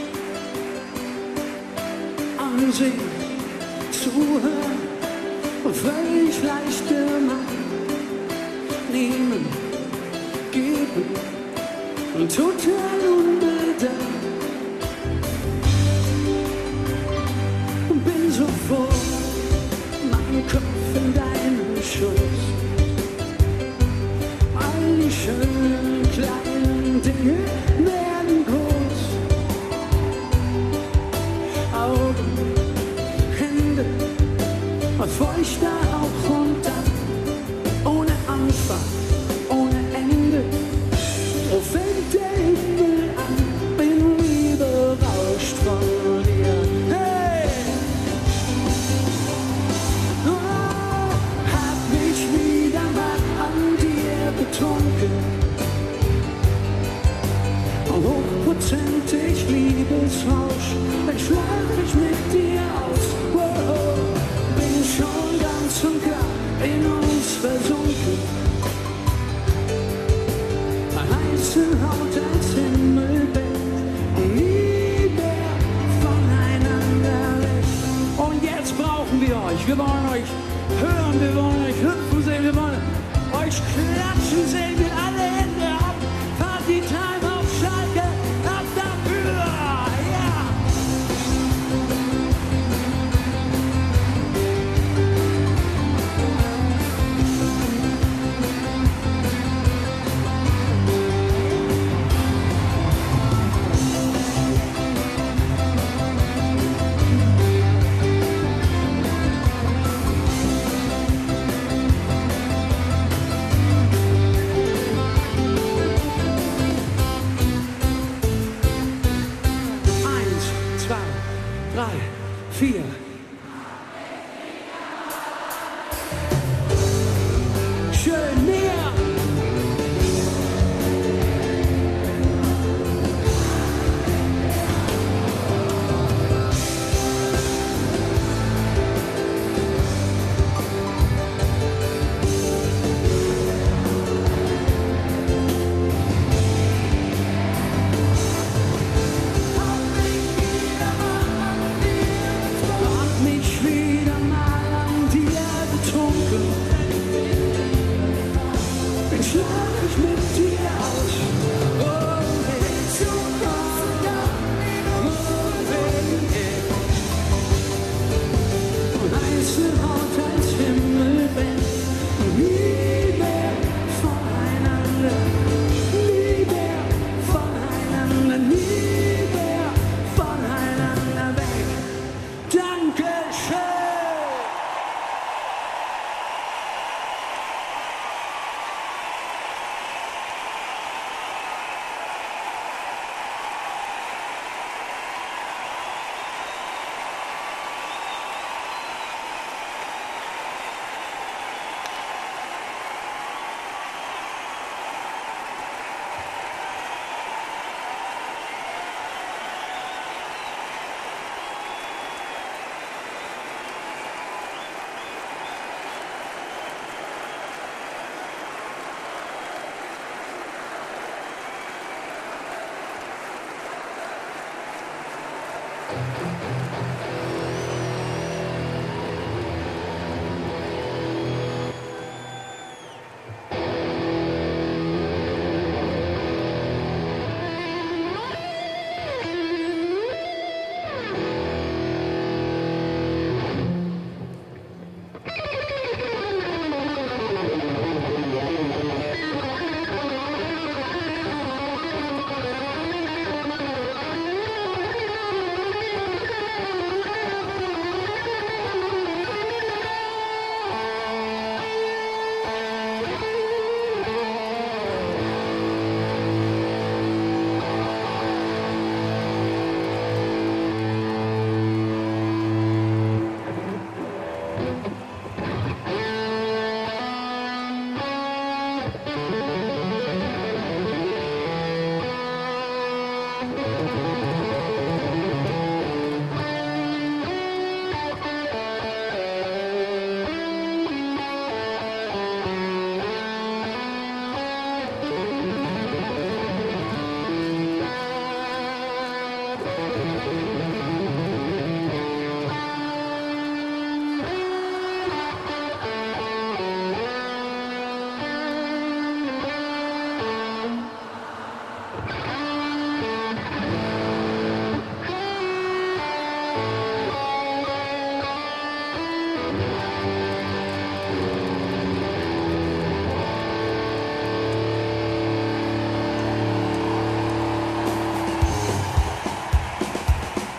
Ansehen, zuhören, völlig leicht gemacht. Nehmen, geben, total unbedacht. Bin so froh, mein Kopf in deinem Schoß. All die schönen kleinen Dinge werden groß. Augen, Hände, feuchter auch und dann, ohne Anfang, ohne Ende. So fängt der Himmel an, bin wie berauscht von dir. Hey! Hab mich wieder mal an dir betrunken. Hochprozentig Liebesrausch, dann schlaf ich mit dir aus. Wow. Bin schon ganz und gar in uns versunken. Heiße Haut als Himmelbett, nie mehr voneinander weg. Und jetzt brauchen wir euch. Wir wollen euch hören, wir wollen euch hüpfen sehen, wir wollen euch klatschen sehen mit alle Hände ab. Party-Time auf Schalke, ab dafür, ja! Vier. Schön näher.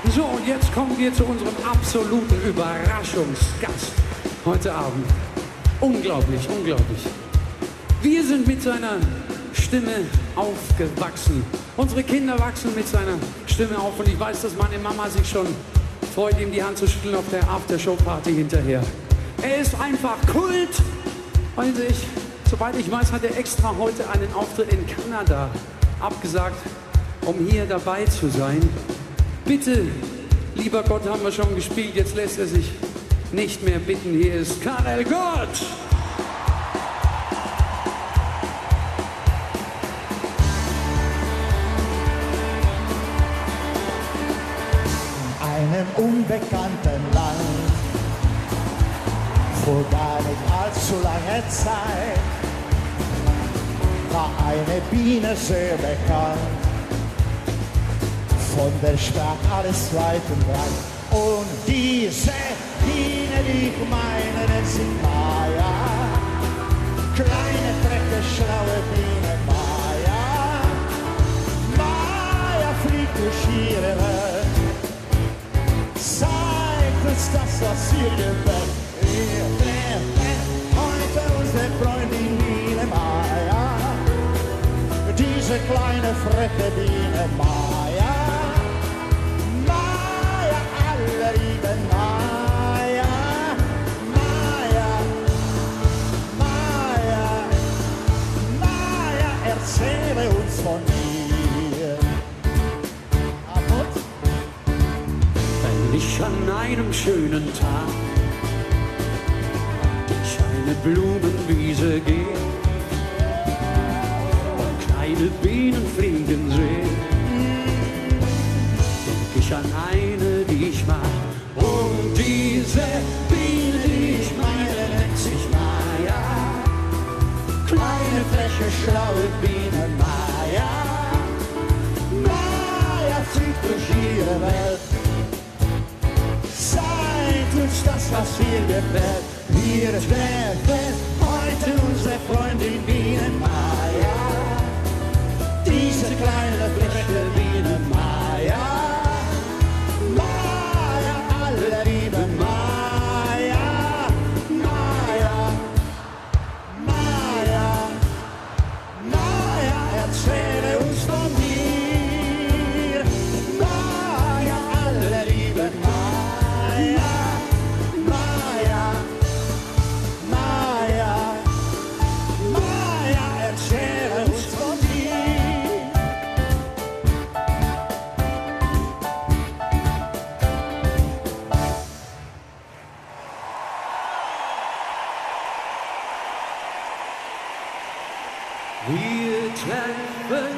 So, und jetzt kommen wir zu unserem absoluten Überraschungsgast heute Abend. Unglaublich, unglaublich. Wir sind mit seiner Stimme aufgewachsen. Unsere Kinder wachsen mit seiner Stimme auf und ich weiß, dass meine Mama sich schon freut, ihm die Hand zu schütteln auf der Aftershow-Party hinterher. Er ist einfach Kult. Und soweit ich weiß, hat er extra heute einen Auftritt in Kanada abgesagt, um hier dabei zu sein. Bitte, lieber Gott, haben wir schon gespielt, jetzt lässt er sich nicht mehr bitten. Hier ist Karel Gott. In einem unbekannten Land, vor gar nicht allzu langer Zeit, war eine Biene sehr bekannt. Von der sprach alles weit und breit. Und diese Biene, die ich meine, nennt sich Maya. Kleine, freche, schlaue Biene Maya. Maya fliegt durch ihre Welt, zeigt uns das, was ihr gefällt. Wir treffen heute unsere Freundin Biene Maya. Diese kleine, freche Biene Maya. Alle lieben Maya, Maya, Maya, Maya, erzähle uns von dir. Wenn ich an einem schönen Tag durch eine Blumenwiese gehe und kleine Bienen fliegen sehe, denk ich an eine, die ich mag. Und diese Biene, die ich meine, nennt sich Maya. Kleine, freche, schlaue Biene Maya. Maya fliegt durch ihre Welt, zeigt uns das, was ihr gefällt. Wir treffen heute unsere Freundin Biene Maya. Diese kleine, freche Biene Maya. Wir treffen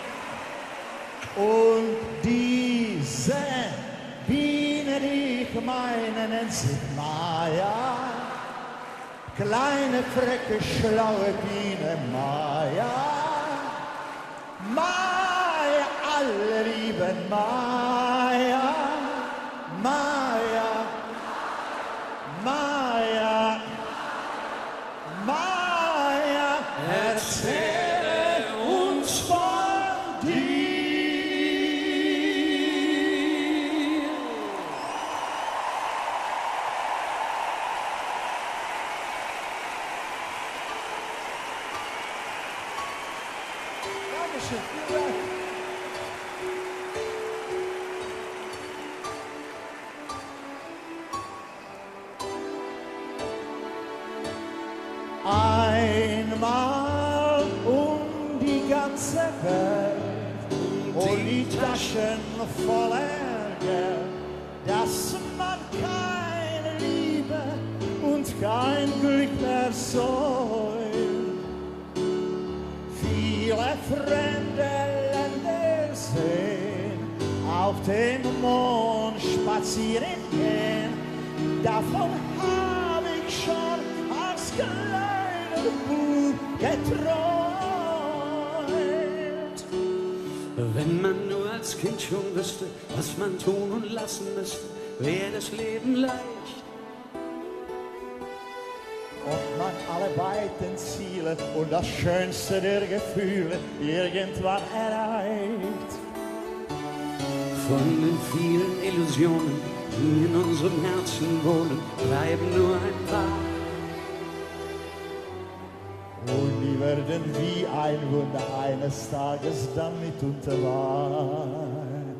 und diese Biene, die ich meine, nennt sich Maya. Kleine, freche, schlaue Biene Maya. Maya, alle lieben Maya. Maya, Maya, Maya, erzähle uns von dir. Dankeschön, vielen Dank. Einmal um die ganze Welt und die Taschen voller Geld, dass man keine Liebe und kein Glück mehr säumt. Viele fremde Länder sehen, auf dem Mond spazieren gehen, davon hab ich schon als kleiner Bub geträumt. Wenn man nur als Kind schon wüsste, was man tun und lassen müsste, wäre das Leben leicht. Und man alle weiten Ziele und das Schönste der Gefühle irgendwann erreicht. Von den vielen Illusionen, die in unserem Herzen wohnen, bleiben nur ein paar. Und die werden wie ein Wunder eines Tages damit unterweisen.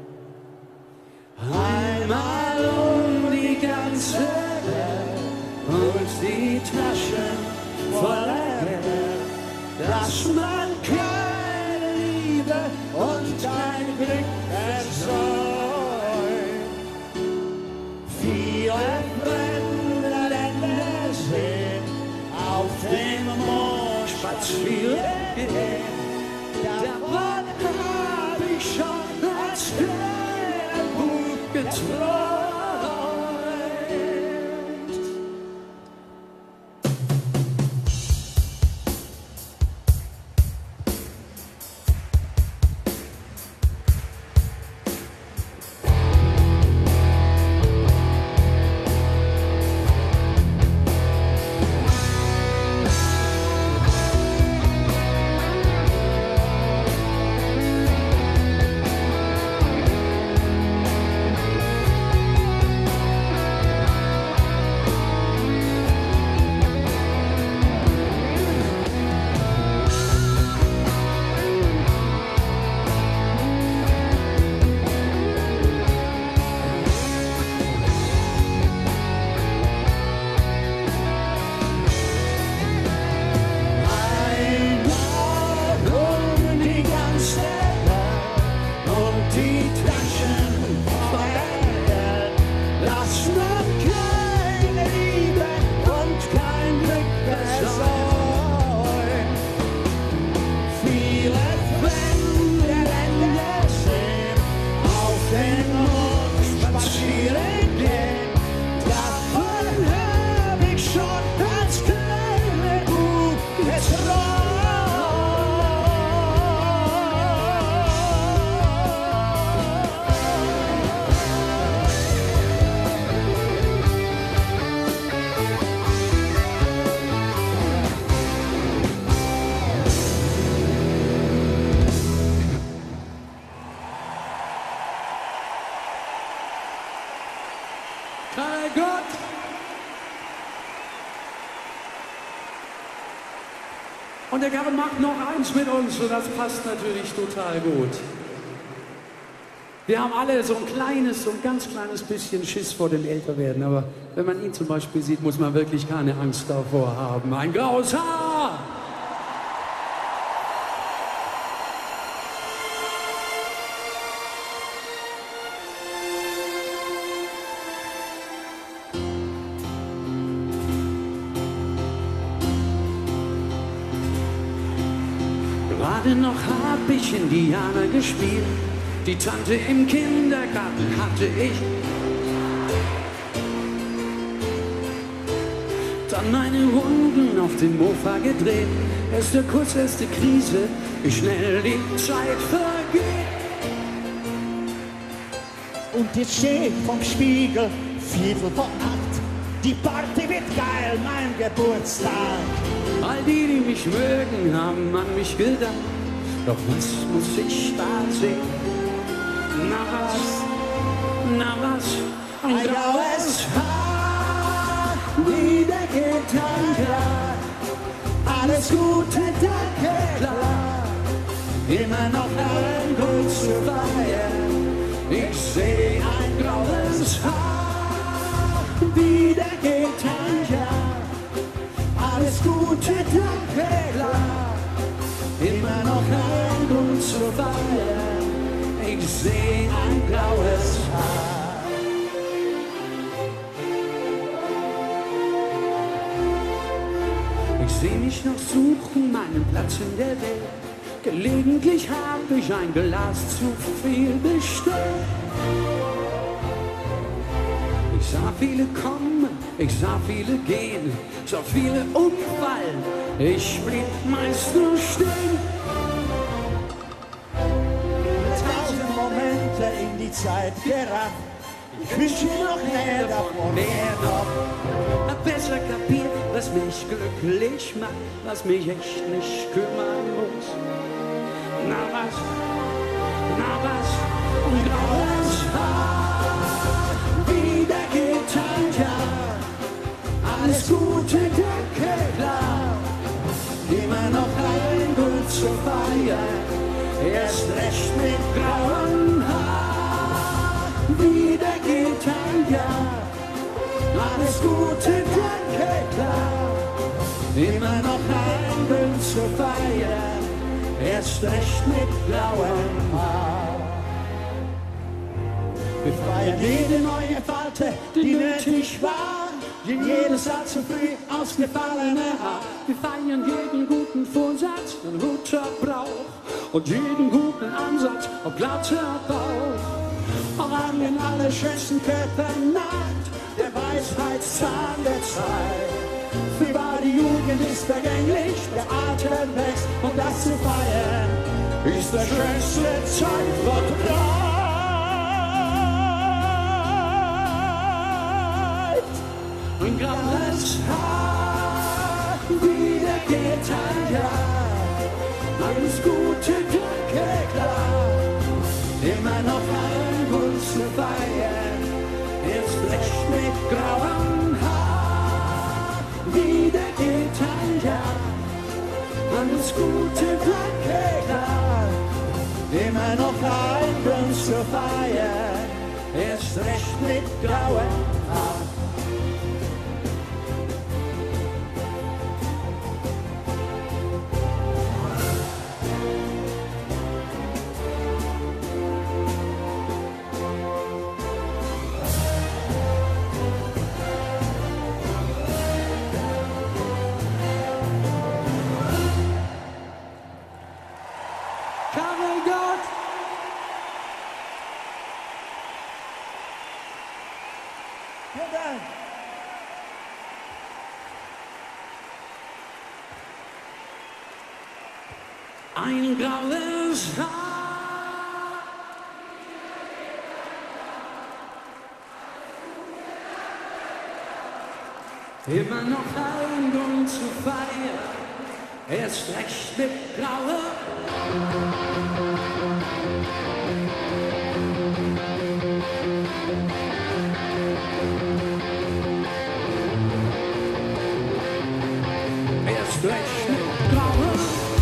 Einmal um die ganze Welt und die Taschen voller Geld, dass man keine Liebe und kein Glück versäumt. Viele fremde Länder sind auf dem Mond spazieren. Davon hab ich schon als kleiner Bub geträumt. Und der Kerl macht noch eins mit uns und das passt natürlich total gut. Wir haben alle so ein ganz kleines bisschen Schiss vor dem Älterwerden, aber wenn man ihn zum Beispiel sieht, muss man wirklich keine Angst davor haben. Ein graues Haar! Gerade noch hab ich Indianer gespielt, die Tante im Kindergarten hatte ich. Dann meine Runden auf dem Mofa gedreht, erste kurz, erste Krise, wie schnell die Zeit vergeht. Und jetzt steh vom Spiegel, 7:45, die Party wird geil, mein Geburtstag. All die, die mich mögen, haben an mich gedacht. Doch was muss ich da sehen? Na was, ein graues Haar, wieder geht ein Tag. Alles Gute, danke, klar. Immer noch ein Grund zu feiern. Ich seh ein graues Haar, wieder geht ein Jahr. Alles Gute, danke, klar. Immer noch ein Grund zu feiern. Ich seh ein graues Haar. Ich seh mich noch suchen, meinen Platz in der Welt. Gelegentlich hab ich ein Glas zu viel bestellt. Ich sah viele kommen, ich sah viele gehen, sah viele umfallen, ich blieb meist nur stehen. 1000 Momente in die Zeit gerafft, ich wünsch mir noch mehr davon. Mehr noch, besser kapiert, was mich glücklich macht, was mich echt nicht kümmern muss. Na was, ein graues zu feiern, erst recht mit grauen Haar. Wieder geht ein Jahr, alles Gute, danke, klar. Immer noch ein Grund zu feiern, erst recht mit blauem Haar. Wir feiern jede neue Falte, die nötig war, jedes allzu früh ausgefallene Haar. Wir feiern jeden guten Vorsatz und guter Brauch und jeden guten Ansatz auf glatter Bauch. Auch an den allerschönsten Körpern nagt der Weisheitszahn der Zeit. Wie war die Jugend ist vergänglich, der Atem wächst und das zu feiern ist der schönste Zeitvertreib. Ein graues Haar, wieder geht ein Jahr, alles Gute, danke, klar. Immer noch ein Grund zu feiern, erst recht mit grauem Haar. Wieder geht ein Jahr, alles Gute, danke, klar. Immer noch ein Grund zu feiern, erst recht mit grauem Haar. Ein graues Haar. Immer noch ein Grund zu feiern, erst recht mit grauem. Erst recht mit grauem.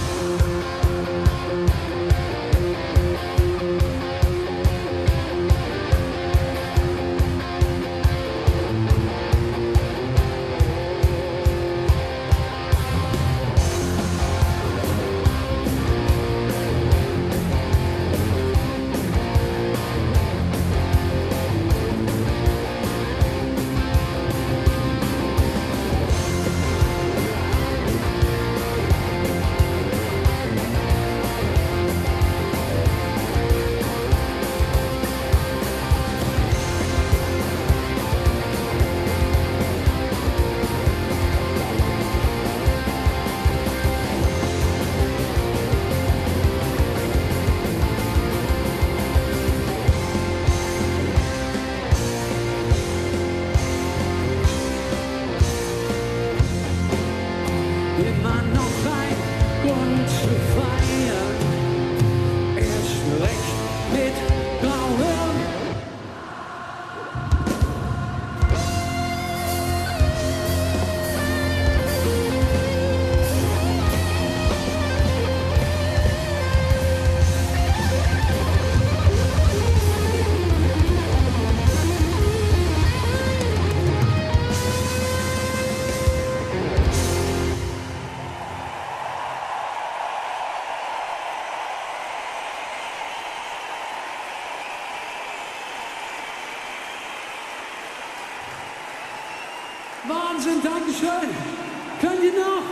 Wahnsinn, Dankeschön. Könnt ihr noch?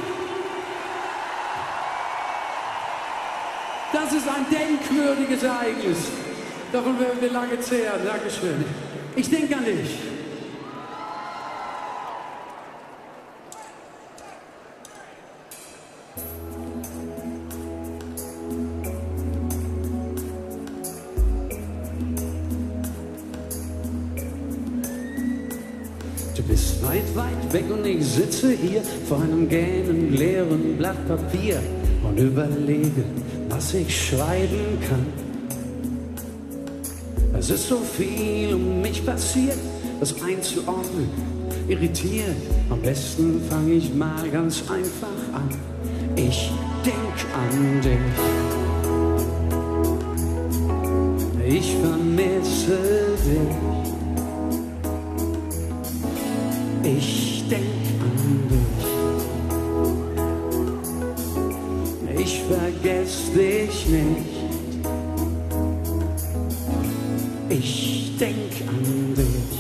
Das ist ein denkwürdiges Ereignis. Davon werden wir lange zehren. Dankeschön. Ich denke an dich. Du bist weit, weit weg und ich sitze hier vor einem gähnenden leeren Blatt Papier und überlege, was ich schreiben kann. Es ist so viel um mich passiert, das einzuordnen irritiert. Am besten fange ich mal ganz einfach an. Ich denk an dich. Ich vermisse dich. Ich denk an dich. Ich vergess dich nicht. Ich denk an dich.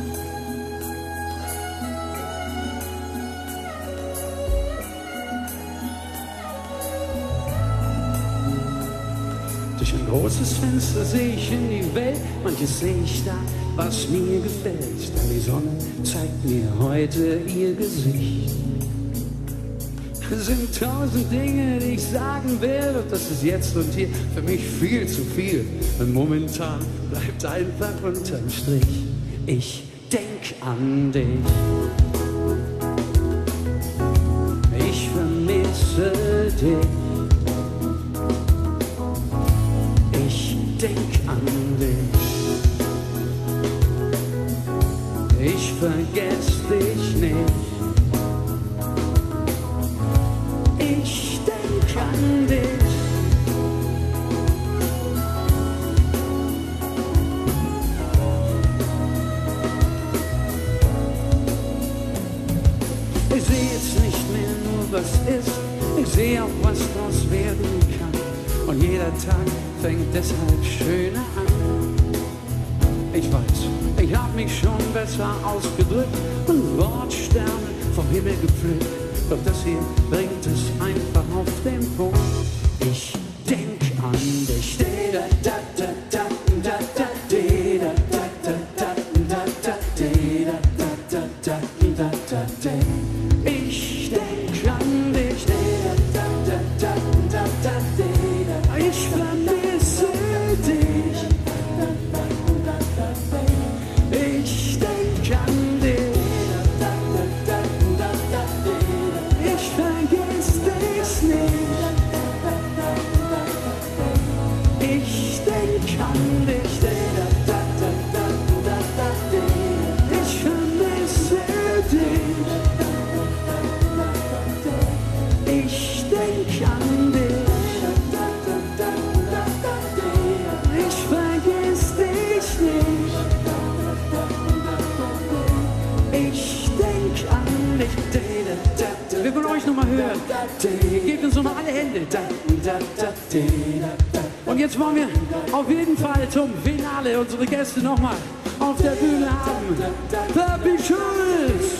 Durch ein großes Fenster sehe ich in die Welt, manches sehe ich da, was mir gefällt. Denn die Sonne zeigt mir heute ihr Gesicht. Es sind 1000 Dinge, die ich sagen will, und das ist jetzt und hier für mich viel zu viel. Und momentan bleibt einfach unterm Strich, ich denk an dich. Ich vermisse dich. Ich denk an dich. Ich vergess dich nicht. Ich denk an dich. Ich sehe jetzt nicht mehr nur, was ist. Ich sehe auch, was draus werden kann. Und jeder Tag fängt deshalb schöner an. Ich weiß, ich hab mich schon besser ausgedrückt und Wortsterne vom Himmel gepflückt. Doch das hier bringt es einfach auf den Punkt. Ich denk an dich. Ich denk an dich. Ich vermisse dich. Ich denk an dich. Ich vergess dich nicht. Ich denk an dich. Ich vermisse dich. Ich denk an dich. Ich vergess dich nicht. Ich denk an dich. Wir wollen euch nochmal hören. Gebt uns nochmal alle Hände. Und jetzt wollen wir auf jeden Fall zum Finale unsere Gäste nochmal auf der Bühne haben. Papi Schulz!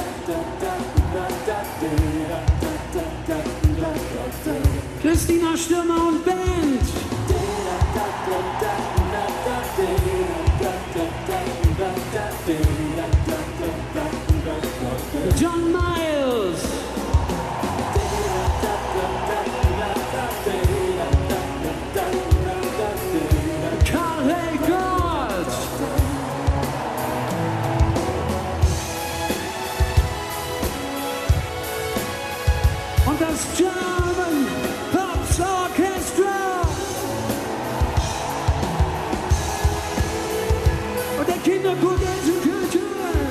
Christina Stürmer und Band! John Miles! Karl Helgott! Und das German Pops Orchestra! Und der Kinderchor Gänsekultur!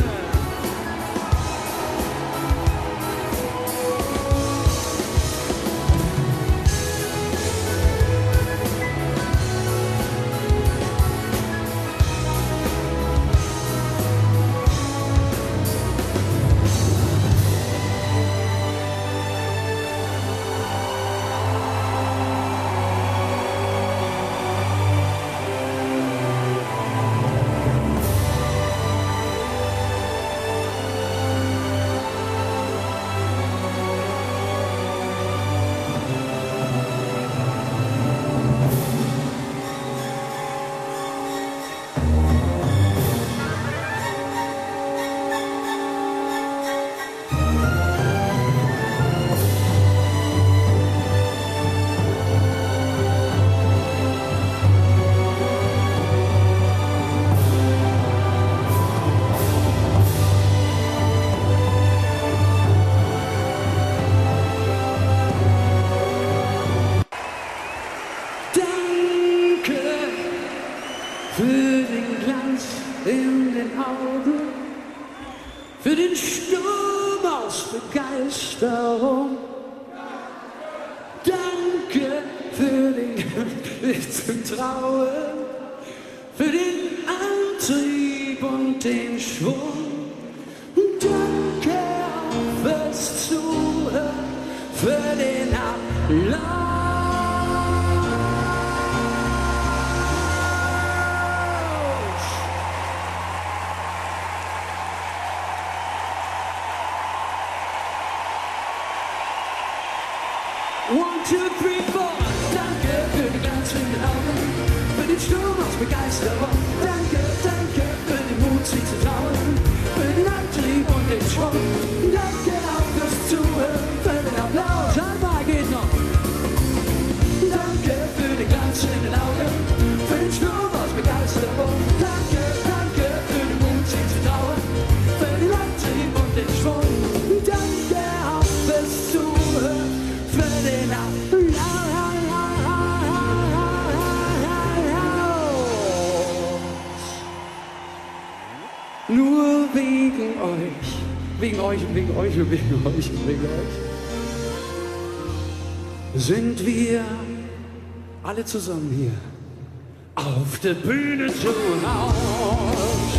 Für den Glanz in den Augen, für den Sturm aus Begeisterung. zu trauen, für den Antrieb und den Schwung. Danke auch fürs Zuhören, für den Applaus. 1, 2, 3, 4. Danke für die glänzenden Augen, für den Sturm aus Begeisterung. Danke, danke für den Mut, sich zu trauen, für den Antrieb und den Schwung. Danke auch fürs Zuhören, für den Applaus. Einmal geht noch. Danke für die glänzenden Augen, für den Sturm aus Begeisterung. Danke, danke für den Mut, sich zu trauen, für den Antrieb und den Schwung. Danke auch fürs Zuhören, für den Applaus. Nur wegen euch, wegen euch und wegen euch und wegen euch und wegen euch, sind wir alle zusammen hier auf der Bühne zu Haus.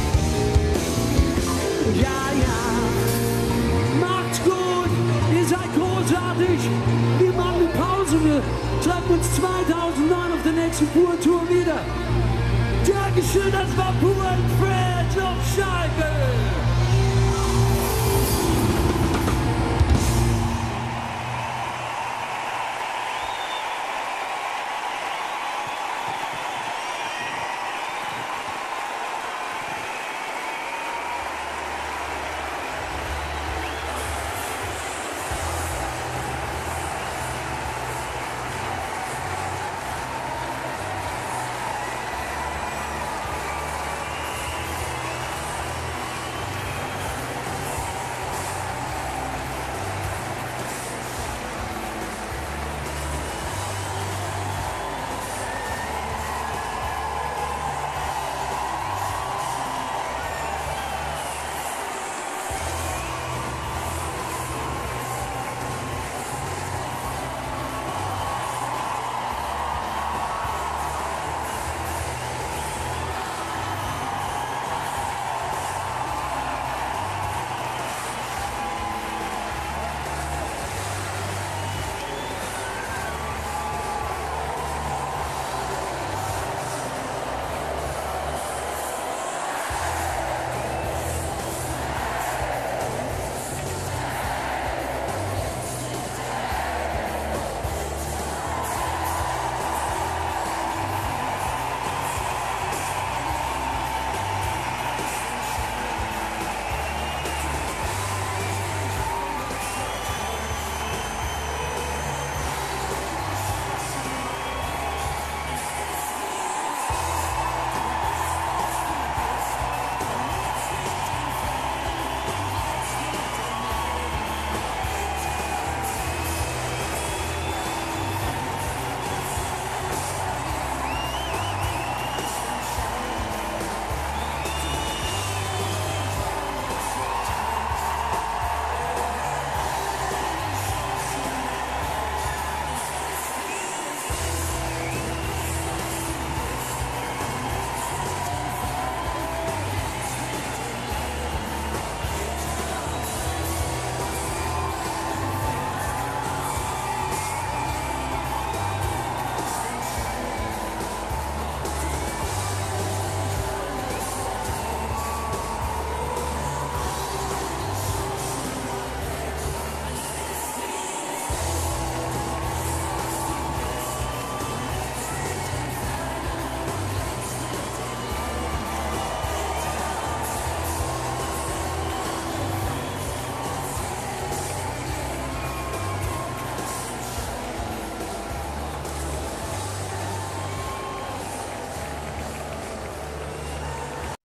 Ja, ja, macht's gut, ihr seid großartig. Wir machen eine Pause, wir treffen uns 2009 auf der nächsten Pur-Tour wieder. Dankeschön, das war Pur und Fred auf Schalke.